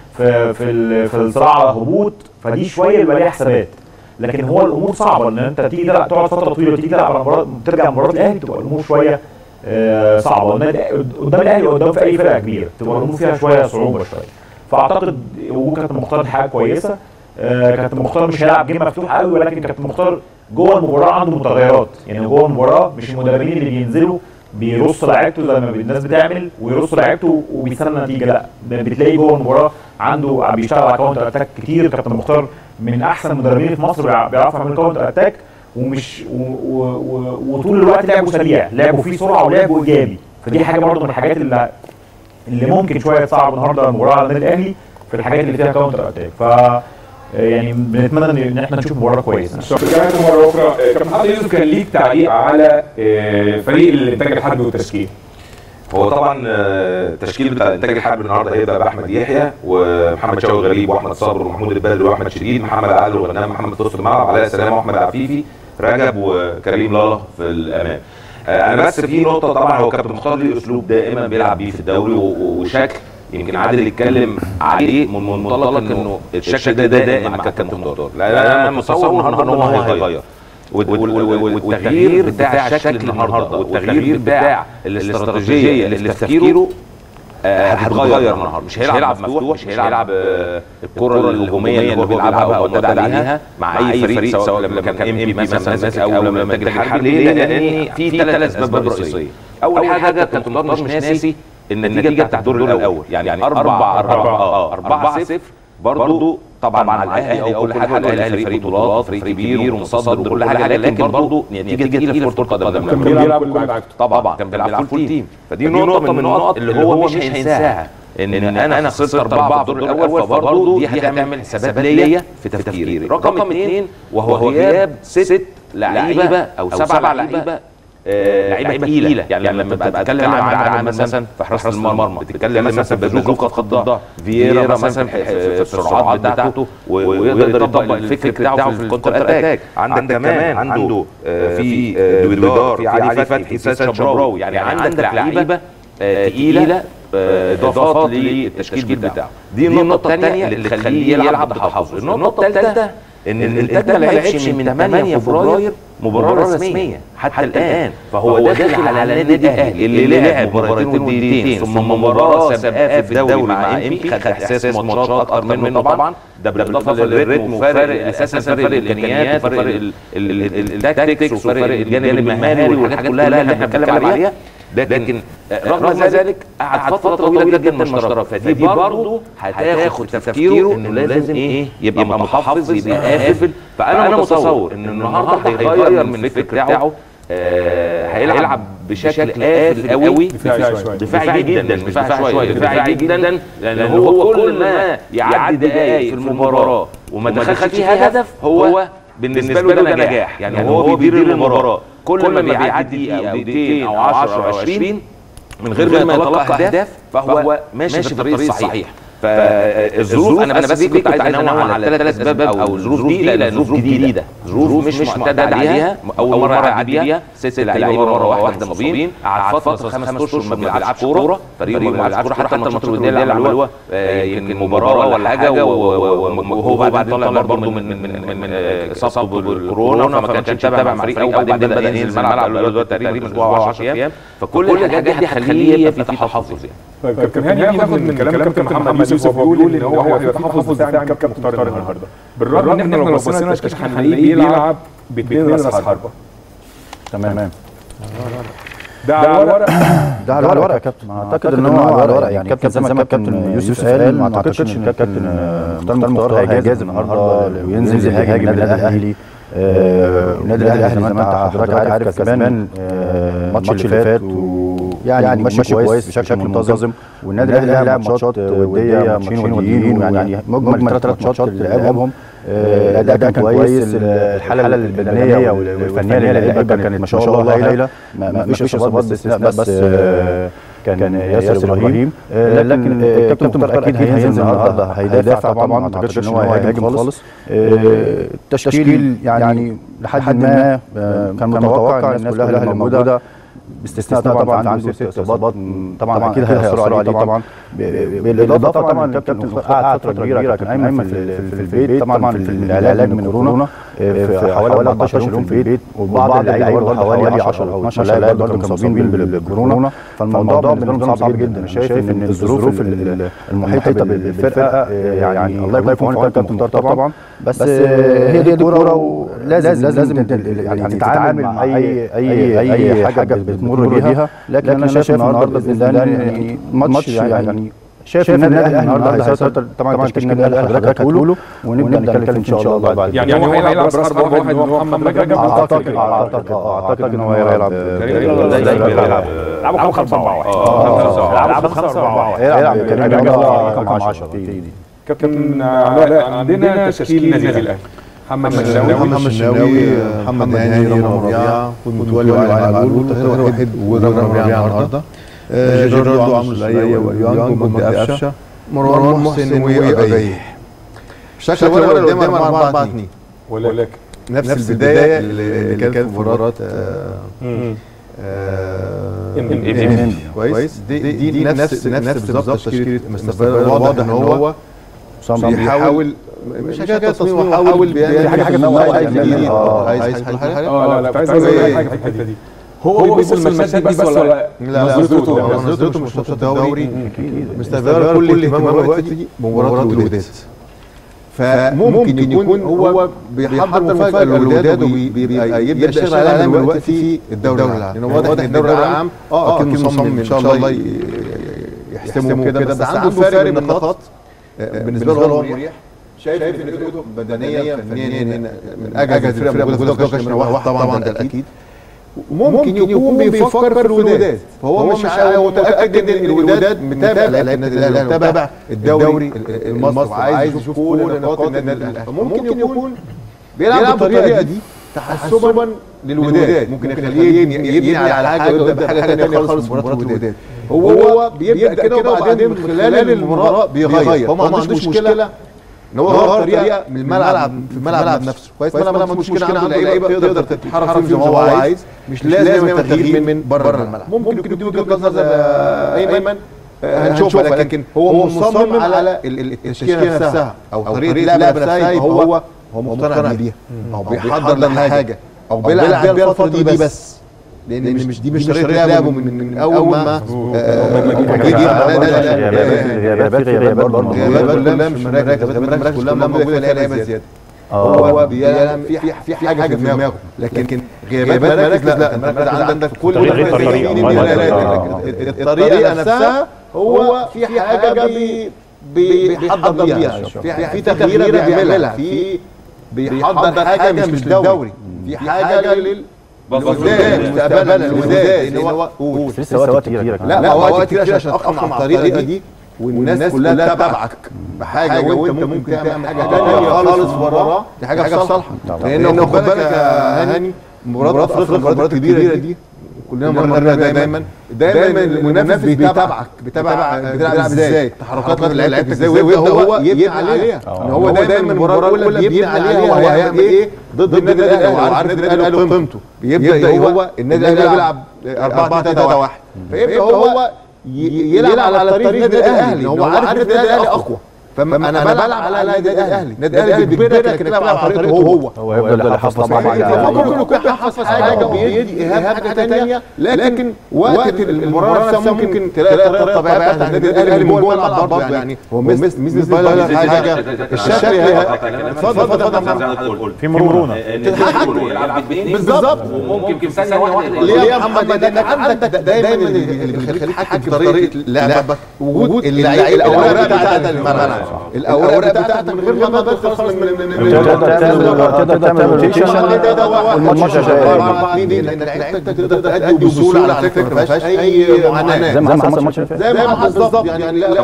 في الصراع على الهبوط. فدي شويه بيبقى ليها حسابات. لكن هو الامور صعبه ان انت تيجي تقعد فتره طويله وتيجي تلعب على مباراه، ترجع مباراه الاهلي تبقى الامور شويه صعبه. قدام الاهلي وقدام في اي فرقه كبيره تبقى الامور فيها شويه صعوبه شويه. فاعتقد وجود كابتن مختار دي حاجه كويسه. كابتن مختار مش هيلعب جيم مفتوح قوي، ولكن كابتن مختار جوه المباراه عنده متغيرات. يعني جوه المباراه مش المدربين اللي بينزلوا بيرصوا لعيبته زي ما الناس بتعمل ويرصوا لعيبته وبيستنى النتيجه، لا بتلاقي جوه المباراه عنده بيشتغل على كاونتر اتاك كتير. كابتن مختار من احسن المدربين في مصر بيعرفوا يعملوا كاونتر اتاك، ومش وطول الوقت لعبه سريع، لعبه فيه سرعه ولعبه ايجابي. فدي حاجه برضه من الحاجات اللي ممكن شويه تصعب النهارده المباراه على النادي الاهلي في الحاجات اللي فيها كاونتر اتاك. ف يعني بنتمنى ان احنا نشوف مباراه كويسه. رجعت مره اخرى كابتن محمد يوسف، كان ليك تعليق على فريق الانتاج الحربي والتشكيل. هو طبعا التشكيل بتاع الانتاج الحربي النهارده هيبقى باحمد يحيى ومحمد شوقي غريب واحمد صابر ومحمود البدري واحمد شديد، محمد عادل وغنام، محمد في الملعب، علاء سلامه واحمد عفيفي، رجب وكريم لالا في الامام. انا بس في نقطه، طبعا هو كابتن مختار ليه اسلوب دائما بيلعب بيه في الدوري وشكل يمكن عادل يتكلم عليه من منطلق انه الشكل ده دائم مع كابتن مختار. لا انا متصور النهارده ان هو هيغير، والتغيير بتاع الشكل النهارده والتغيير بتاع الاستراتيجيه اللي في تفكيره هتتغير النهارده. مش هيلعب مفتوح، مش هيلعب الكره الهجوميه اللي هو بيلعبها او معتاد عليها مع اي فريق، سواء لما كان ام بي مثلا ماسك او لما الانتاج الحربي. ليه؟ لان في 3 اسباب رئيسيه. اول حاجه كابتن مختار مش ناسي النتيجه بتاعت الدور الاول، يعني 4-0 برضه طبعا على الاهلي او كل حاجه، الاهلي فريق بطولات، فريق كبير ومتصدر وكل حاجه، لكن برضه نتيجه تقيله في كره القدم. كان بيلعب كل معاك طبعا كان بيلعب فول تيم، فدي نقطه من النقط اللي هو مش هينساها، ان انا خسرت 4 في الدور الاول، فبرضه دي هتعمل حسابات ليا في تفكيري. رقم 2 وهو غياب 6 لعيبه او 7 لعيبه لعيبه تقيله. يعني لما بتتكلم عن مثلا في حراسه المرمى، بتتكلم مثلا بازوكا في خط الظهر، فييرا مثلا في السرعات بتاعته ويقدر يطبق الفكر بتاعه في الكونتر اتاك. عندك كمان عنده في دويدار، في علي فتحي، في سيد شبراوي، يعني عندك لعيبه تقيله اضافات للتشكيل بتاعه. دي النقطه الثانيه اللي تخليه يلعب بتحفظ. النقطه الثالثه ان الانتاج ما لعبش من 8 فبراير مباراه رسميه حتى الان، فهو داخل على النادي الاهلي اللي لعب مباراتين ودقيقتين ثم مباراه سابقه في الدوري مع امبي، خد احساس ماتشات اكتر منه طبعا، ده بالاضافه للريتم وفارق اساسا فرق الامكانيات وفرق التاكتكس وفرق الجانب المهاري والحاجات كلها اللي احنا بنتكلم عليها. لكن رغم ذلك قعد فتره طويله جدا مشترك، فدي برضه هتاخد تفكيره انه لازم يبقى متحفظ، يبقى قافل. فانا متصور ان النهارده هيغير من الفكر بتاعه، هيلعب بشكل قافل قوي، دفاعي جدا، مش دفاعي شويه، دفاعي جدا، لان هو كل ما يعدي دقايق في المباراه وما دخلش فيها هدف هو بالنسبه له ده نجاح. يعني هو بيدير المباراه كل ما بيعدي دقيقه او دقيقتين او 10 او 20 من غير ما يتلقى اهداف، فهو ماشي في الطريق الصحيح. فالظروف انا بس دي كنت عايز انوه على 3 اسباب او الظروف دي، لان ظروف جديده، ظروف مش معتاد عليها، اول مره يعدي بيها 6 لعيبه مره واحده مصابين، قعد فتره 5 اشهر ما بيلعبش كوره، فريق ما بيلعبش كوره، حتى الماتشات الوديه اللي عملوها يمكن مباراه ولا حاجه، وهو بعدين طلع برضه من اصابته بالكورونا، فما كانش متابع مع الفريق، وبعدين بدا ينزل الملعب دلوقتي تقريبا اسبوع و10 ايام، فكل الحاجات دي هتخليه يبقى في تحفظ. يعني طيب كابتن هاني، ناخد من كلام كابتن محمد يوسف، هو بيقول ان هو هيبقى تحفظ دفاعي من كابتن مختار النهارده، بالرغم ان احنا لو بصينا للتشكيل هنلاقيه بيلعب ب2 راس حربه. تمام. ده على الورق، ده على الورق يا كابتن، اعتقد ان هو على الورق. يعني كابتن زي ما كابتن يوسف قال، ما اعتقدش ان الكابتن مختار هيجازف النهارده وينزل يهاجم النادي الاهلي. النادي الاهلي زي ما انت حضرتك عارف كسبان الماتش اللي فات، ويعني ماشي كويس بشكل منتظم، والنادي الاهلي لعب ماتشات وديه، ماتشين وديين، ويعني مجمل 3 ماتشات اللي لعبهم الاداء كان كويس، الحاله البدنيه والفنيه للعيبه كانت ما شاء الله هايله، ما فيش اصابات باستثناء بس كان ياسر ابراهيم. لكن الكابتن مختار اكيد هينزل النهارده هيدافع طبعا، ما اعتقدش ان هو هيهاجم خالص. التشكيل يعني لحد ما كان متوقع، الناس كلها اللي موجوده باستثناء طبعا عنده 6 اصابات، طبعا اكيد هيأثروا عليه طبعا. بالاضافه طبعا الكابتن قعد فتره كبيره كان ايمن في البيت، طبعا في العلاج من كورونا، في حوالي 14 يوم في البيت، وبعض اللعيبه برضه حوالي 10 او 12 لاعب برضه كانوا مصابين بالكورونا. فالموضوع بالنسبه لهم صعب جدا. انا شايف ان الظروف المحيطه بالفرقه يعني الله يكون في عون الكابتن مختار طبعا، بس هي دي الكوره، ولازم يعني تتعامل مع اي حاجه بتمر بيها. لكن انا شايف النهارده باذن الله يعني ماتش، يعني شايف النادي الاهلي النهارده هيسيطر طبعا. تشكيل النادي الاهلي حضرتك هتقوله ونبدا نتكلم ان شاء الله بعد. يعني هو هيلعب راس حربه واحد اللي هو محمد رجب. اعتقد ان هو هيلعب زي ما بيلعب، لعبوا 5-4-1 لعبوا 5-4-1 هيلعب كريم الله رقم 10 دي. كابتن علاء، عندنا تشكيل النادي الاهلي: محمد الشناوي، محمد هاني، رامي ربيعه، متولي وعلي معلول، طاهر وحيد ورامي ربيعه النهارده، جيراردو، عمرو السوليه، ويانج، ومجدي قفشه، مروان محسن، وأبيح. شكل الورقه قدام 4-4-2، ولكن نفس البدايه اللي كانت في مباراه كويس. دي نفس بالظبط تشكيله مستر، واضح ان هو بيحاول، مش حاجه تصميم، وحاول بيعمل حاجه في عايز حاجه. لا كنت عايز اقول حاجه في الحته دي. هو بيوصل الماتشات دي بس ولا نظرته مش ماتشات دوري؟ مستر كل اهتمامه دلوقتي بمباراه الوداد، فممكن يكون هو بيحضر مفاجاه للوداد، وبيبقى يبدا يشتغل عليها دلوقتي في الدوري العام، لانه واضح ان الدوري العام اكيد مصمم ان شاء الله يحسمه كده، بس عنده فارق من النقاط بالنسبه له هو مريح. شايف ان ايده بدنيا فنيا من اجهز الفرق موجوده في الدوري واحد طبعا ده الاكيد. ممكن يكون بيفكر في الوداد، فهو مش متاكد ان الوداد متابع لعيبه النادي الاهلي، متابع الدوري المصري وعايز يشوف كل نقاط النادي الاهلي، فممكن يكون بيلعب بالطريقه دي تحسبا للوداد، ممكن يخليه يبني على حاجه ويبدا بحاجه ثانيه خالص في مباراه الوداد. هو بيبدا كده وبعدين من خلال المباراه بيغير، هو ما عندوش مشكله ان هو غير طريقه من الملعب في الملعب نفسه، كويس. ما عندوش مشكله، عنده لعيبه تقدر تتحرك فيهم زي ما هو عايز، مش لازم يعمل تغيير من بره الملعب. ممكن يكون وجهه نظر ايمن هنشوفها، لكن هو مصمم على التشكيله نفسها او طريقه اللعب نفسها، هو مقتنع بيها او بيحضر لحاجه او بيلعب بيها الفتره دي بس، لان مش طريقه لعبه من اول ما جه غيابات برضه كلها مش مراكز كلها موجوده لعيبه زياده. هو بيعمل في حاجه في دماغه، لكن غيابات مراكز لا، انت عندك في كل الطريقه نفسها هو في حاجه بيحضر بيها، في تغيير بيعملها، في بيحضر حاجه مش للدوري، في حاجه للوداد مستقبلا الوداد، ان هو لسه وقت كتير. لا وقت كتير عشان تتاقلم على الطريقه دي، والناس كلها تتابعك بحاجه وانت ممكن تعمل حاجه ثانيه خالص وراه، دي حاجه في صالحك. لانه خد بالك يا هاني، مباراه افريقيا المباريات الكبيره دي كلنا مرنا دايما المنافس بيتابعك، بتلعب ازاي، تحركات لعيبتك ازاي، ويبدا هو يبني عليها. ان هو دايما المباراه الاولى بيبني عليها هو هيعمل ايه ضد النادي الاهلي، وعارف النادي الاهلي قيمته، بيبدا هو النادي الاهلي بيلعب 4-3-1، فيبدا هو يلعب على طريق النادي الاهلي، هو عارف النادي الاهلي اقوى، فانا بلعب على النادي الاهلي، النادي الاهلي بيجبرك انك تلعب على طريقه هو هيفضل يحافظ طبعا ممكن يكون بيحافظ حاجه وبيدي ايهام حاجه ثانيه، لكن وقت المباراه نفسها ممكن تلاقي الطريقه الطبيعيه بتاعت النادي الاهلي من جوه الملعب برضه. يعني هو ميزه فايلر حاجه الشكل اتفضل في مرونه بالظبط، وممكن في ثانيه واحده ليه يا محمد، انك عندك دايما اللي بيخليك تحكم في طريقه لعبك وجود اللعيبه الاوراق بتاعت الملعب، الاوراق بتاعتك من غير ما تدخل خالص من تقدر تعمل روتيشن والماتش شغال، لان لعيبتك تقدر تأدي بسهوله على فكره، ما فيهاش اي معاناه زي ما حصل الماتش اللي فات، زي ما حصل بالظبط. يعني لا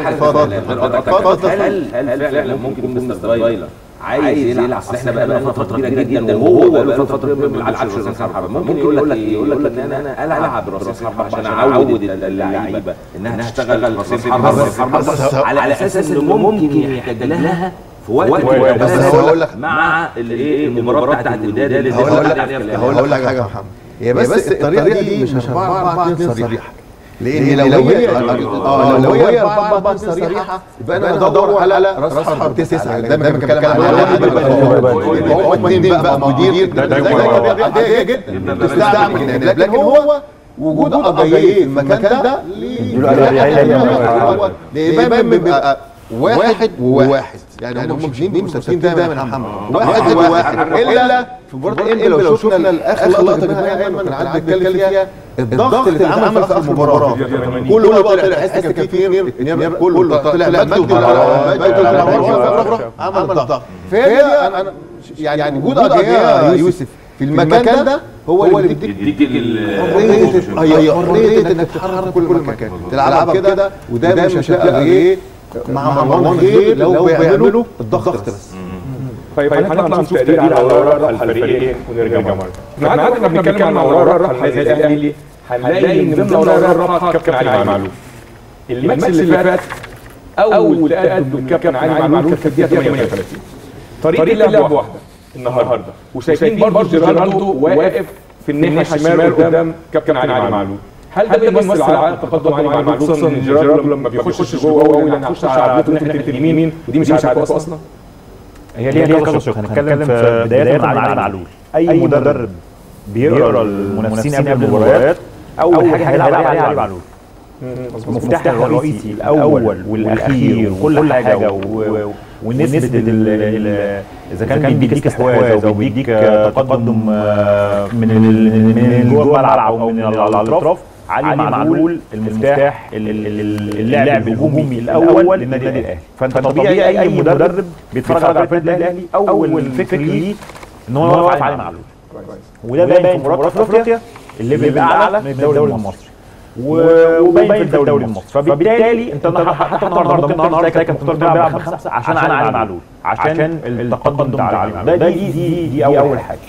هل فعلا ممكن يكون مستر فايلر عايز يلعب؟ احنا بقى لنا فتره كبيره جدا وهو بقى له فتره كبيره ما بيلعبش راس حربه، ممكن يقول لك ان انا العب راس حربه عشان اعود اللعيبه انها تشتغل راس حربه على اساس انه ممكن يحتاج لها في وقت بس هقول لك مع المباراه بتاعت الوداد اللي هقول لك حاجه يا محمد، هي بس الطريقه دي مش 4-4-2 صريحه، لان لو هي 4-4-2 صريحه يبقى انا بدور على راس حرب 9 دايما بتكلم على هو اثنين بقى موجودين عاديه جدا تستعمل، لكن هو وجود اضاييه في المكان ده لإمام بيبقى واحد وواحد، يعني هم مش اثنين مستثنين دايما يا محمد، واحد وواحد، الا في مباراه الانبي لو شفنا اخر لقطه جبناها ايمن كان قاعد بيتكلم فيها، الضغط اللي اتعمل في اخر المباراه كله بقى طلع، تحس كان في كله طلع مجدي عمل ضغط، فهي انا يعني وجود اجايه يوسف في المكان ده هو اللي بيديك حريه انك تتحرك كل مكان تلعبها كده، ودايما مش هتلاقي ايه مع مروان غير لو بيعملوا الضغط بس. طيب هنطلع نشوف تقرير على اوراق الفريقين ونرجع مره. احنا بنتكلم عن اوراق النادي الاهلي، هنلاقي ان ضمن اوراق الراحه كابتن علي معلول. الماتش اللي فات اول تقدم الكابتن علي معلول كانت في الدقيقه 38. طريقه اللعب واحده النهارده، وشايفين برضه جيرالدو واقف في الناحيه الشمال قدام كابتن علي معلول. هل ده بيمثل على تقدم علي معلول، خصوصا ان جيرالدو لما بيخش جوه قوي لان هيخش على عدته ناحيه اليمين ودي مش عادته اصلا؟ هي ليها كذا شق. هنتكلم في بدايه مع علي معلول. اي مدرب بيقرا المنافسين قبل المباريات اول حاجه هيلعب عليها علي معلول، المفتاح الرئيسي الاول والاخير وكل حاجه، ونسبه اذا كان بيديك استحواذ او بيديك تقدم من جوه الملعب او من الاطراف، علي معلول المفتاح اللعب الهجومي الاول للنادي الاهلي. فانت طبيعي اي مدرب بيتفرج على النادي الاهلي اول فكر ليه ان هو يوقف علي معلول، وده باين في مباراه افريقيا اللي بيبقى اعلى من الدوري المصري وباين في الدوري المصري. فبالتالي انت حتى النهارده ممكن تلاقي كابتن مختار بيلعب بخمسه عشان علي معلول، عشان التقدم بتاع علي معلول. دي اول حاجه.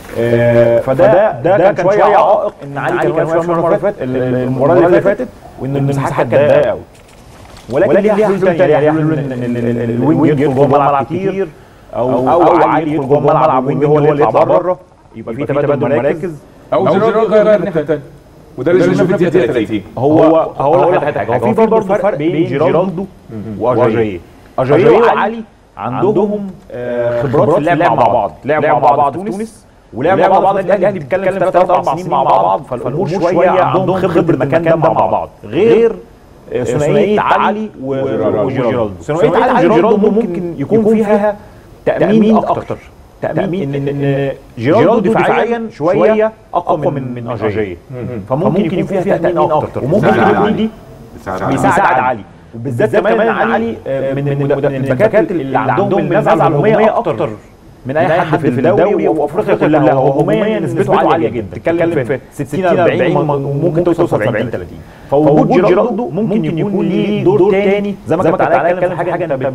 فده كان شويه عائق ان علي كان واقف المباراه اللي فاتت، وان المساحات كانت ضيقه قوي. ولكن ليها حلول ثانيه، ليها حلول ان الوينج يدخل جوه الملعب كتير، او علي يدخل جوه الملعب والوينج هو اللي يطلع بره، يبقى في تبادل مراكز، او جيرالدو غير الناحيه الثانيه. وده اللي شفناه في الدقيقه 30. هو حاجه، هو في برضه فرق بين جيرالدو واجاييه. اجاييه وعلي عندهم خبرات في اللعب مع بعض، لعبوا مع بعض في تونس ولعبوا مع بعض في الاهلي، بيتكلم في 3-4 سنين مع بعض، فالامور شويه عندهم خبره المكان ده مع بعض، غير ثنائيه علي وجيرالدو. ثنائيه علي وجيرالدو ممكن يكون فيها تامين اكتر، تامين ان جيرالدو دفاعيا شويه اقوى من اجاييه، فممكن يكون فيها تامين اكتر، وممكن يكون دي بيساعد علي، وبالذات كمان علي من الباكات اللي عندهم النزعه الهجوميه اكتر من اي حد في الدوري وافريقيا كلها. هو هجوميا نسبته عاليه جدا، بتتكلم في 60-40 وممكن توصل 70-30. فوجود جيرالدو ممكن يكون ليه دور تاني، زي ما كنت بتتكلم في حاجه انت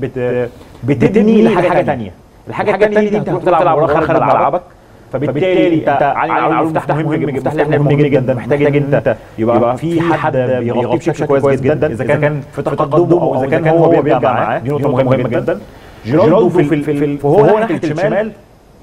بتبني لحاجه ثانيه. الحاجه الثانيه دي انت بتلعب ورا خارج ملعبك، فبالتالي انت علي معلول مفتاح مهم جدا، محتاج انت يبقى في حد بيغطيه بشكل كويس جدا، اذا كان في تقدم او اذا كان هو بيرجع معاه. دي نقطه مهمه جدا. جيرالدو فهو ناحيه الشمال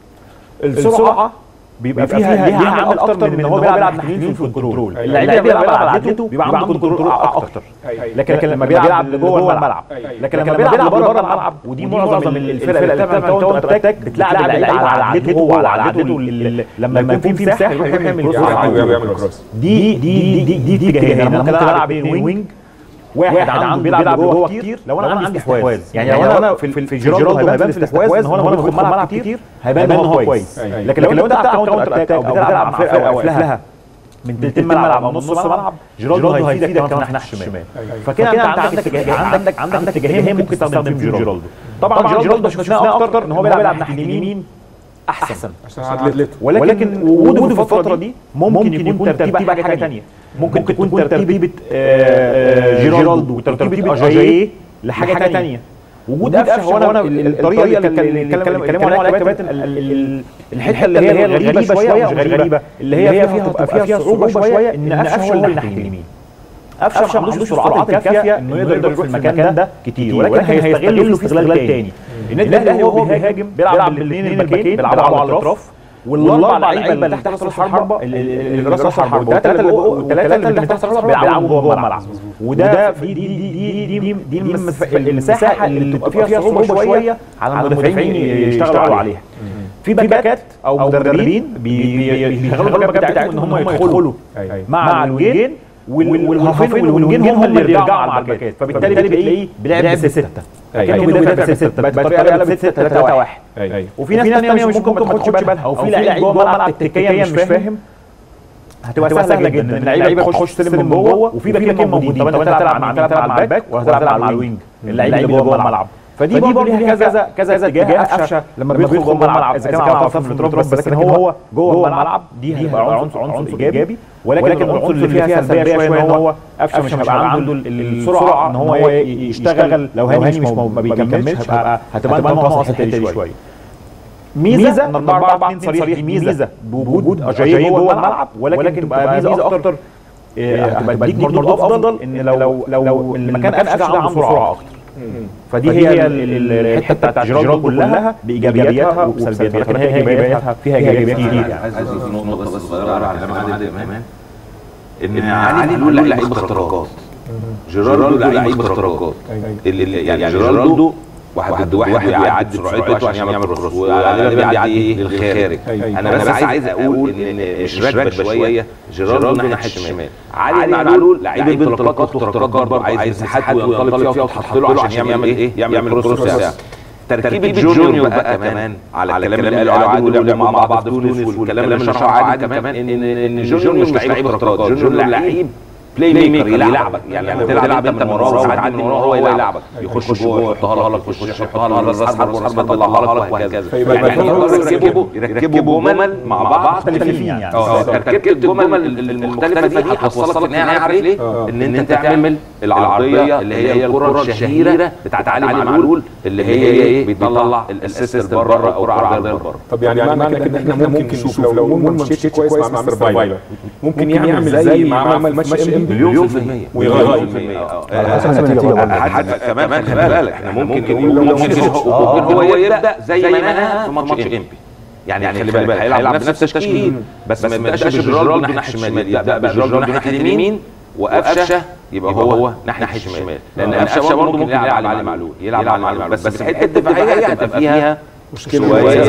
السرعه بيبقى ليها عامل اكتر من ان هو بيلعب ناحيتين في الكنترول. اللعيب اللي بيلعب على عدته بيبقى عنده كنترول اكتر، لكن لما بيلعب جوه الملعب، لكن لما بيلعب بره الملعب، ودي معظم الفرق اللي بتعمل كاونتر اتاك بتلعب اللعيب على عدته، هو على عدته. لما يكون في مساحه يروح يعمل كروس. دي اتجاهين. انا ممكن العب بين وينج واحد عنده بيلعب جوه كتير، لو انا عندي استحواذ، يعني لو انا في جيرالدو هيبان في الاستحواذ ان هو بيدخل ملعب كتير، هيبان ان هو كويس. لكن لو انت بتلعب كاونتر اتاك او بتلعب مع فرقه واقف لها من تلتين ملعب او نص ملعب، جيرالدو هيفيدك كمان في ناحيه الشمال. فكده انت عندك اتجاهين ممكن تستخدم فيهم جيرالدو. طبعا جيرالدو شفناه اكتر ان هو بيلعب ناحيه اليمين احسن عشان ولكن وجوده في الفتره دي ممكن يكون ترتيب حاجه ثانيه، ممكن تكون ترتيبه جيرالدو وترتيبه اجاييه لحاجه ثانيه. وجود قفشه هو انا الطريقه اللي اتكلموا عليها كباتن، الحته اللي هي الغريبه شويه، مش غريبه، اللي هي فيها صعوبه شويه، ان قفشه هو اللي ناحيه اليمين. قفشه ما عندوش السرعات الكافيه انه يقدر يروح في المكان ده كتير، ولكن هيستغله في استغلال تاني. النادي الاهلي وهو بيهاجم بيلعب بالاثنين الباكين، بيلعبوا على الاطراف، والاربع لعيبه اللي تحت راس الحربه، اللي راس الحربه، والثلاثه اللي تحت راس الحربه بيلعبوا جوه الملعب. وده دي المساحه اللي بتبقى فيها صعوبه شويه على المدافعين يشتغلوا عليها. في باكات او مدربين بيشغلوا الباكات بتاعتهم ان هم يدخلوا مع الوينجين، والهافين والوينجين هم اللي يرجعوا مع الباكات، فبالتالي بتلاقيه بيلعب بستة، كانه بيدافع بستة، بقت قلبت 6-3-1. وفي ناس ثانيه ممكن ما تاخدش بالها، او في لعيب جوه الملعب تكتيكيا مش فاهم، هتبقى سهله جدا ان اللعيبه تخش تستلم من جوه، وفي باكين موجودين. طب انت هتلعب مع الباك وهتلعب مع الوينج، اللعيب اللي جوه الملعب. فدي برضه ليها كذا اتجاه. قفشه لما بيدخل جوه الملعب، اذا كان على طرف الدروب بس، لكن هو جوه الملعب دي هيبقى عنصر ايجابي. ولكن العنصر اللي فيها سلبيه شويه ان هو قفشه مش هيبقى عنده السرعه ان هو يشتغل. لو هاني مش ما بيكملش هتبقى ناقص الحته دي شويه. ميزه ان 4-4-2 صريح، ميزه بوجود اجاييه جوه الملعب، ولكن تبقى ميزه اكتر، هتبقى تديك برضه افضل ان لو المكان قفشه عنده سرعه اكتر. فدي هي الحته بتاعت جيرالدو كلها بايجابياتها وسلبياتها، لكن هي ايجابياتها فيها ايجابيات كتير. يعني عايز اضيف نقطه بس صغيره على كلام عادل امام، ان علي معلول لعيب اختراقات، جيرالدو لعيب اختراقات. يعني جيرالدو واحد ضد واحد بيعدي سرعته عشان يعمل كروس، وعلي بيعدي ايه للخارج. انا بس عايز اقول ان مش راكبه شويه جيرالدو ناحيه الشمال. علي معلول لعيب انطلاقات واختراقات برضه، عايز مساحات وينطلق فيها وتحط له عشان يعمل ايه؟ يعمل كروس بتاعه. تركيبه جونيور بقى كمان على الكلام اللي قاله عادل ولعبوا مع بعض في تونس، والكلام اللي شرحه عادل كمان ان جونيور مش لعيب اختراق، جونيور لعيب بلاي ميكر يلعبك، يعني تلعب انت من وراه وتعدي من وراه هو يلعبك، يخش جوه يحطها لك، يخش يحطها لك، راس حربه يطلعها لك وهكذا. يعني يركبوا جمل مع بعض مختلفين يعني. تركيبه الجمل المختلفه دي هتوصلك في النهايه، عارف ليه؟ ان انت تعمل العرضيه اللي هي الكره الشهيره بتاعت علي معلول اللي هي ايه؟ بيطلع الاسيست بره او الكره عرضيه بره. طب يعني معنى كده ان احنا ممكن نشوف لو مون ما مشيتش كويس مع مستر فايلر ممكن يعمل زي ما عمل ماتش مليون في المية ويغير على حسب النتيجه كمان خلي بالك احنا ممكن هو يبدا زي ما نهى في ماتش امبي، يعني خلي بالك هيلعب بنفس التشكيل بس ما يبداش بجرالدو ناحيه الشمال، يبدا بجرالدو ناحيه اليمين وقفشه يبقى هو ناحيه الشمال، لان قفشه برضه ممكن يلعب على علي معلول، يلعب على علي معلول بس في الحته الدفاعيه هتبقى فيها مشكله شويه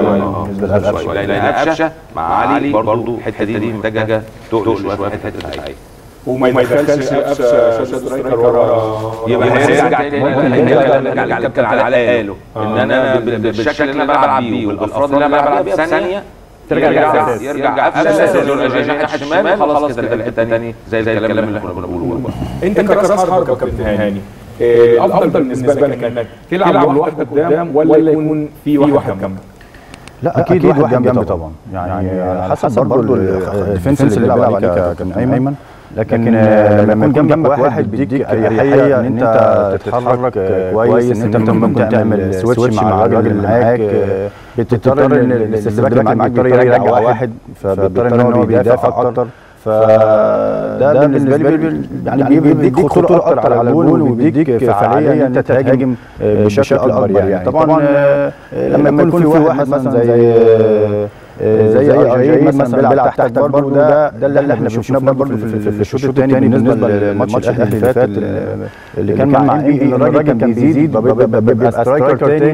لان قفشه مع علي برضه الحته دي محتاجه تقل شويه في الحته الدفاعيه وما يدخلش قفشه سترايكر ورا، يبقى هيرجع تاني نرجع للكابتن علاء قاله ان انا بالشكل اللي انا بلعب بيه والافراد اللي انا بلعب بيها ثانيه يرجع قفشه ناحيه الشمال، خلاص كده الحته الثانيه زي الكلام اللي احنا بنقوله. انت كراس حربه يا كابتن هاني الافضل بالنسبه لك انك تلعب لوحدك قدام ولا يكون في واحد جنبك؟ لا اكيد واحد جنبي طبعا، يعني على حسب برضه الديفنس اللي بيلعب عليك يا كابتن ايمن، لكن لما يكون جنبك واحد بيديك اريحيه ان انت تتحرك كويس، ان انت ممكن تعمل سويتش مع الراجل اللي معاك، بتضطر ان الاستسباك اللي معاك بيضطر يرجع واحد، فبيضطر ان هو بيدافع اكتر، فده بالنسبه لي يعني بيديك خطوره اكتر على الجول وبيديك فعاليه ان انت تهاجم بشكل اكبر يعني. طبعا لما يكون في واحد مثلا زي اي مثلا بيلعب تحتك برضه، ده اللي احنا شفناه برضه في الشوط الثاني بالنسبه للماتش الاهلي اللي فات اللي كان مع انبي، الراجل كان بيزيد بيبقى سترايكر تاني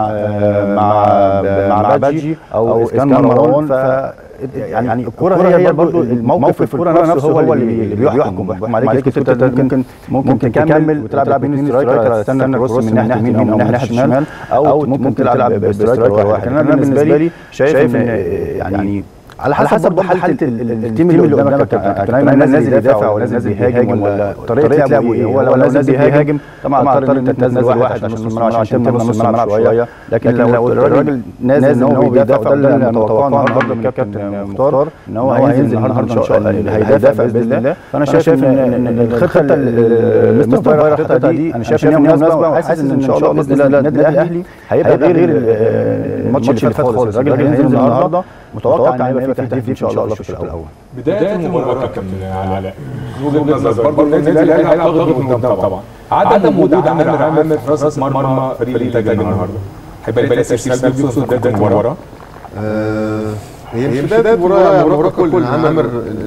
مع باجي او اسكان مروان، يعني الكرة هي برضه الموقف في الكرة نفسه هو اللي بيحكم عليك. انت ممكن تكمل وتلعب بين سترايكر، تستنى الكروس من ناحيه اليمين او من ناحيه الشمال، او ممكن تلعب بسترايكر واحد. انا بالنسبه لي شايف ان يعني على حسب حاله التيم اللي قدامك، كان ايمن نازل يدافع ولا نازل بيهاجم ولا طريقه لعبه ايه. هو لو نازل بيهاجم طبعا اضطر ان انت تنزل واحد عشان نص الملعب عشان تملى نص الملعب شويه، لكن لو الراجل نازل ان هو بيدافع، وده اللي انا متوقعه النهارده من كابتن مختار ان هو هينزل النهارده ان شاء الله هيدافع باذن الله. فانا شايف ان الخطه اللي مستر فايلر حاططها دي انا شايف ان هي مناسبه، وحاسس ان شاء الله باذن الله النادي الاهلي هيبقى غير الماتش اللي فات خالص. الراجل هينزل النهارده متوقع ان هيبقى في تهديف ان شاء الله في الشوط الاول. بدايه المباراه كابتن علاء وجهه نظر برضه النادي الاهلي هيضغط من قدام طبعا، عدم وجود عامر راس مرمى فريق الانتاج النهارده هيبقى ليه تاثير سلبي في بدايه المباراه؟ هي مش بدايه المباراه كل عامر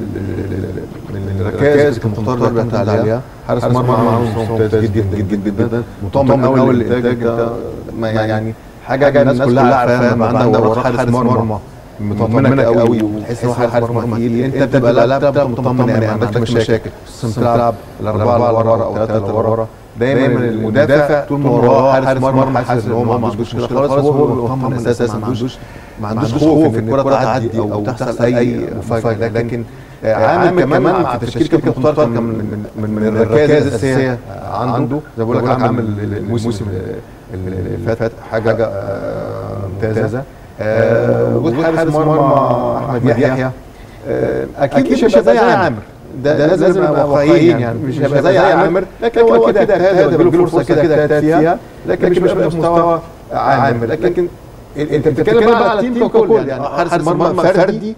من الركائز اللي مختار بيعتمد عليها، حارس مرمى ممتاز جدا جدا جدا، مطمن قوي للانتاج، يعني حاجه الناس كلها عارفاها، ما عندها وراه حارس مرمى مطمنك قوي وتحس ان هو حارس مرمى تقيل، انت بتبقى لاعب مطمن، يعني ما عندكش مشاكل، بتلعب الاربعه اللي ورا او الثلاثه اللي ورا، دايما المدافع طول ما وراه حارس مرمى حاسس ان هو ما عندوش مشكله خالص، هو مطمن اساسا، ما عندوش خوف ان الكره تعدي او تحصل اي مفاجاه. لكن عامل كمان في تشكيل كابتن مختار كان من الركائز الاساسيه عنده، زي ما بقول لك عامل الموسم اللي فات حاجه ممتازه. وجود حارس مرمى احمد يحيى اكيد مش هيبقى زي عامر، ده لازم نبقى واقعيين، يعني مش هيبقى زي عامر، لكن هو كده اجتهاد، له فرصه كده اجتهاد فيها، لكن مش هيبقى في مستوى عامر. لكن انت بتتكلم بقى على التيم ككل، يعني حارس مرمى فردي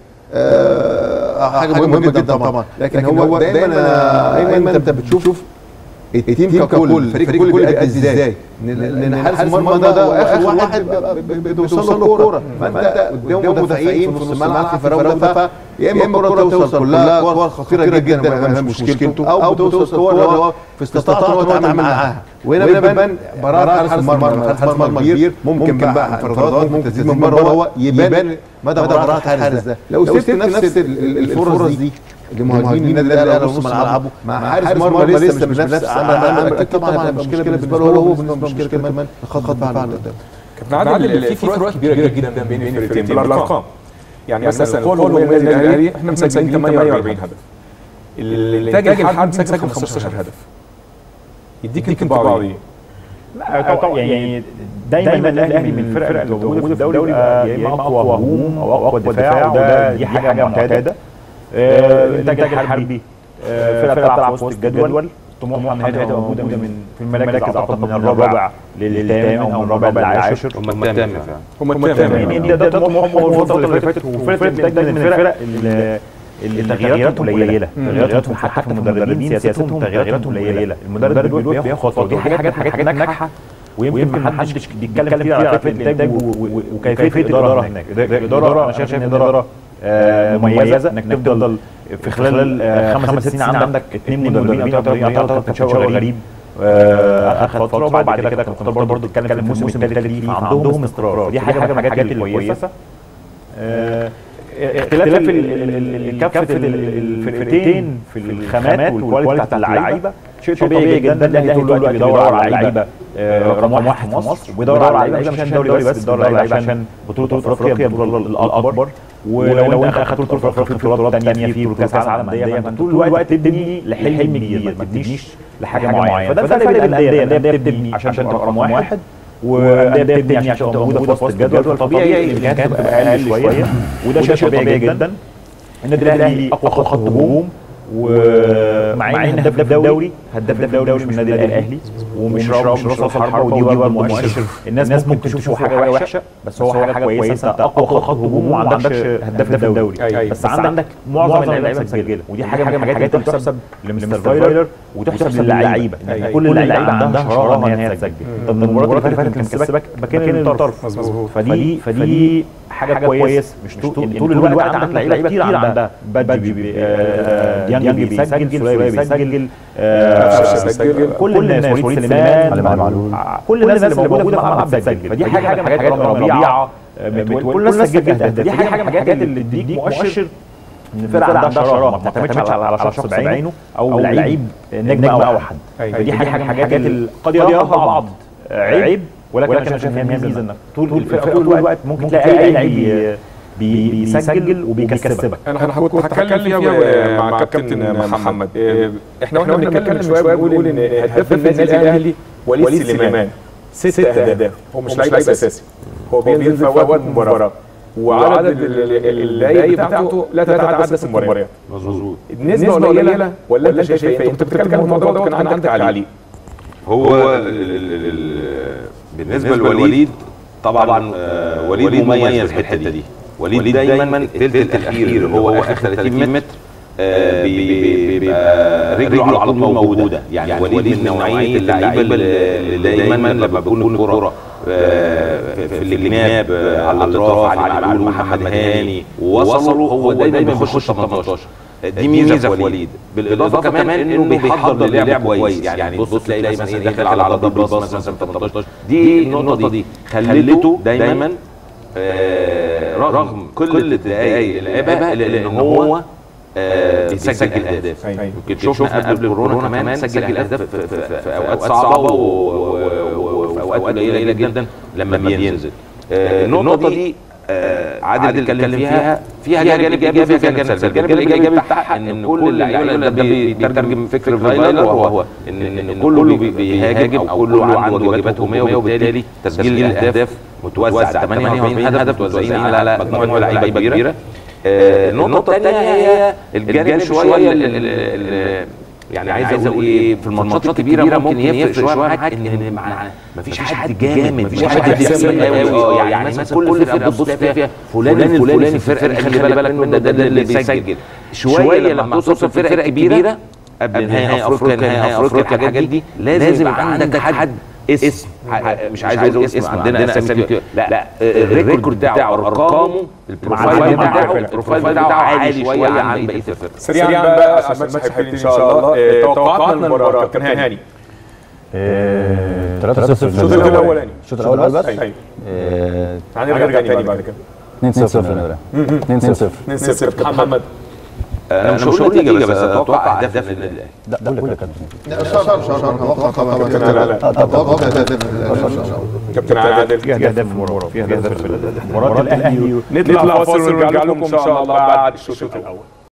حاجه مهمه جدا طبعا، لكن هو دايما انت بتشوف التيم ككل، الفريق كله بيأدي ازاي، لان حارس المرمى ده هو اخر واحد بيوصل له الكوره، فانت قدام مدافعين في نص الملعب في فراغ، يا اما الكوره توصل كلها كور خطيره جدا مش مشكلته، او توصل كور اللي هو في استطاعته ان هو يتعامل معاها. وهنا بيبان براءة حارس مرمى كبير، ممكن بقى انفرادات، ممكن تسديد من بره، هو يبان مدى براءة الحارس ده. لو سبت نفس الفرص دي لمهاجمين النادي الاهلي على نص ملعبه مع حارس مرمى لسه مش بنفس عامل، اكيد طبعا المشكله بالنسبه له هو بالنسبه له مشكله كمان خط دفاع قدام. كابتن عادل في فروق كبيره جدا بين الفرقتين بالارقام. يعني مثلا القوه الهجوميه للنادي الاهلي احنا مسجلين 48 هدف، الانتاج الحربي مسجل 15 هدف. يديك انطباع ايه؟ لا طبعا يعني دايما النادي الاهلي من الفرق اللي موجوده في الدوري يا اما اقوى هجوم او اقوى دفاع، وده دي حاجه معتاده. الانتاج الحربي فرقه بتلعب في وسط الجدول، طموحها انها تبقى موجوده في المراكز اعتقد من الرابع للثامن او من الرابع للعاشر. هم الثامن يعني ده طموحهم الفتره اللي فاتت، وفرقه الانتاج من الفرق التغييرات قليله، تغييراتهم حتى في المدربين سياستهم تغييراتهم قليله، المدرب بياخد خطوه، دي حاجات ناجحه، ويمكن ما حدش بيتكلم كتير على فكره الانتاج وكيفيه الاداره هناك. الاداره انا شايف ان اداره مميزه، انك تفضل في خلال 5 سنين عندك 2 مدربين او 3 كابتن شوقي غريب اخذ فتره، وبعد كده كابتن مختار برضه اتكلم في الموسم الثالث ليه، فعندهم استقرار، دي حاجه من الحاجات الكويسه. اختلاف كافه الفرقتين في الخامات والكواليتي بتاعت اللعيبه شيء طبيعي جدا. الاهلي طول الوقت بيدور على لعيبه رقم 1 في مصر، وبيدور على لعيبه مش عشان دوري بس، بيدور على لعيبه عشان بطوله افريقيا، البطوله الاكبر. ولو انت اخدت بطوله افريقيا في بطولات ثانيه، في كاس العالم انديه، فانت طول الوقت تبني لحلم كبير، ما تبنيش لحاجه معينه. فده الفرق بين الانديه بتبني عشان تبقى رقم 1، وانديه بتبني عشان تبقى موجوده في وسط الجدول، فطبيعي الامكانيات تبقى اقل شويه، وده شيء طبيعي جدا. النادي الاهلي اقوى خط هجوم، ومع ان هداف الدوري مش من النادي الاهلي، ومش راس الحربه، ودي برضه مؤشر الناس ممكن تشوفه حاجه وحشه، بس هو حاجه كويسه. انت اقوى خط هجوم وما عندكش هداف الدوري، بس عندك معظم اللعيبه مسجله، ودي حاجه من الحاجات اللي تحسب لمستر فايلر وتحسب للعيبه، ان كل اللعيبه عندها شراره ان هي تسجل. طب المباراه اللي فاتت كان كسبك باكين الطرف، فدي حاجه كويسه. مش طول الوقت عندك لعيبه كتير عندها، بادجي ديانج بيسجل، سوليه بيسجل، كل الناس، وليد سليمان، كل الناس اللي موجوده في الملعب بتسجل، فدي حاجه من الحاجات. ربيعه كل الناس سجلت اهداف، دي حاجه من الحاجات اللي تديك مؤشر ان الفرقه عندها شراره، ما بتعتمدش على شخص بعينه او لعيب نجم او حد. فدي حاجه من الحاجات اللي قد يراها بعض عيب، ولكن انا شايف ان هي ميزه، انك طول الفرقه طول الوقت ممكن تلاقي اي لعيب بيسجل وبيكسبك. انا كنت هتكلم فيها مع كابتن محمد. احنا بنتكلم شويه بنقول ان هداف النادي الاهلي وليد سليمان 6 اهداف، هو مش لعيب اساسي، هو بينزل في اوقات مباراه، وعدد الدقايق بتاعته لا تتعدى 6 مباريات. مظبوط. النسبه قليله ولا انت شايف ايه؟ انت بتتكلم في الموضوع ده، كان عندك تعليق. هو بالنسبه لوليد طبعا وليد مميز في الحته دي. وليد دايما الثلث الاخير هو اخر 30 متر بيبقى رجله على طول موجوده. يعني وليد من نوعيه اللعيبه اللي دايما لما بتكون الكره في الجناب على الاطراف، علي معلول ومحمد هاني ووصلوا، هو دايما بيخش 18. دي ميزه في وليد، بالاضافه كمان انه بيحضر للعب كويس. يعني بص تلاقي دايما ايه داخل على دبل باص مثلا 18. دي النقطه دي خلته دايما رغم كل الدقائق اللي لعبها لان هو بيسجل اهداف. يمكن شفنا قبل كورونا كمان سجل اهداف في اوقات صعبه وفي اوقات قليله جدا لما بينزل. النقطه دي عادل اتكلم فيها جانب ايجابي وفيها جانب سلبي. الجانب الايجابي بتاعها ان كل اللعيبه ده بيترجم فكر فايلر، وهو ان كله بيهاجم او كله عنده واجبات هجوميه، وبالتالي تسجيل الاهداف متوزع 48 هدف متوزعين على مجموعه لعيبه كبيره. النقطه الثانيه هي الجانب شويه يعني عايز اقول ايه، في الماتشات الكبيره ممكن يفرق شويه معاك ان مفيش حد جامد، مفيش حد يحسب قوي. يعني مثلا كل فرقه تبص فيها فلان الفلاني في الفرقه دي خلي بالك منه، ده اللي بيسجل شويه. لما توصل فرقه كبيره قبل نهائي افريقيا الحاجات دي لازم يبقى عندك حد اسم، مش عايز اقول اسم، عندنا اسامي، لا الريكورد بتاعه، ارقامه، البروفايل بتاعه عالي شويه عن بقيه الفرق. سريعا بقى عشان الماتش هيبتدي ان شاء الله، توقعاتنا المباراه كابتن هاني. 3-0 الشوط الاولاني، الشوط الاول بس. ايوه هنرجع تاني بعد كده. 2-0 2-0 محمد انا مش هقول نتيجه بس اتوقع اهداف للنادي الاهلي. ده كل كابتن كابتن عادل في اهداف في المباراه، في اهداف في المباراه. نطلع فاصل ونرجع لكم ان شاء الله بعد الشوط الاول.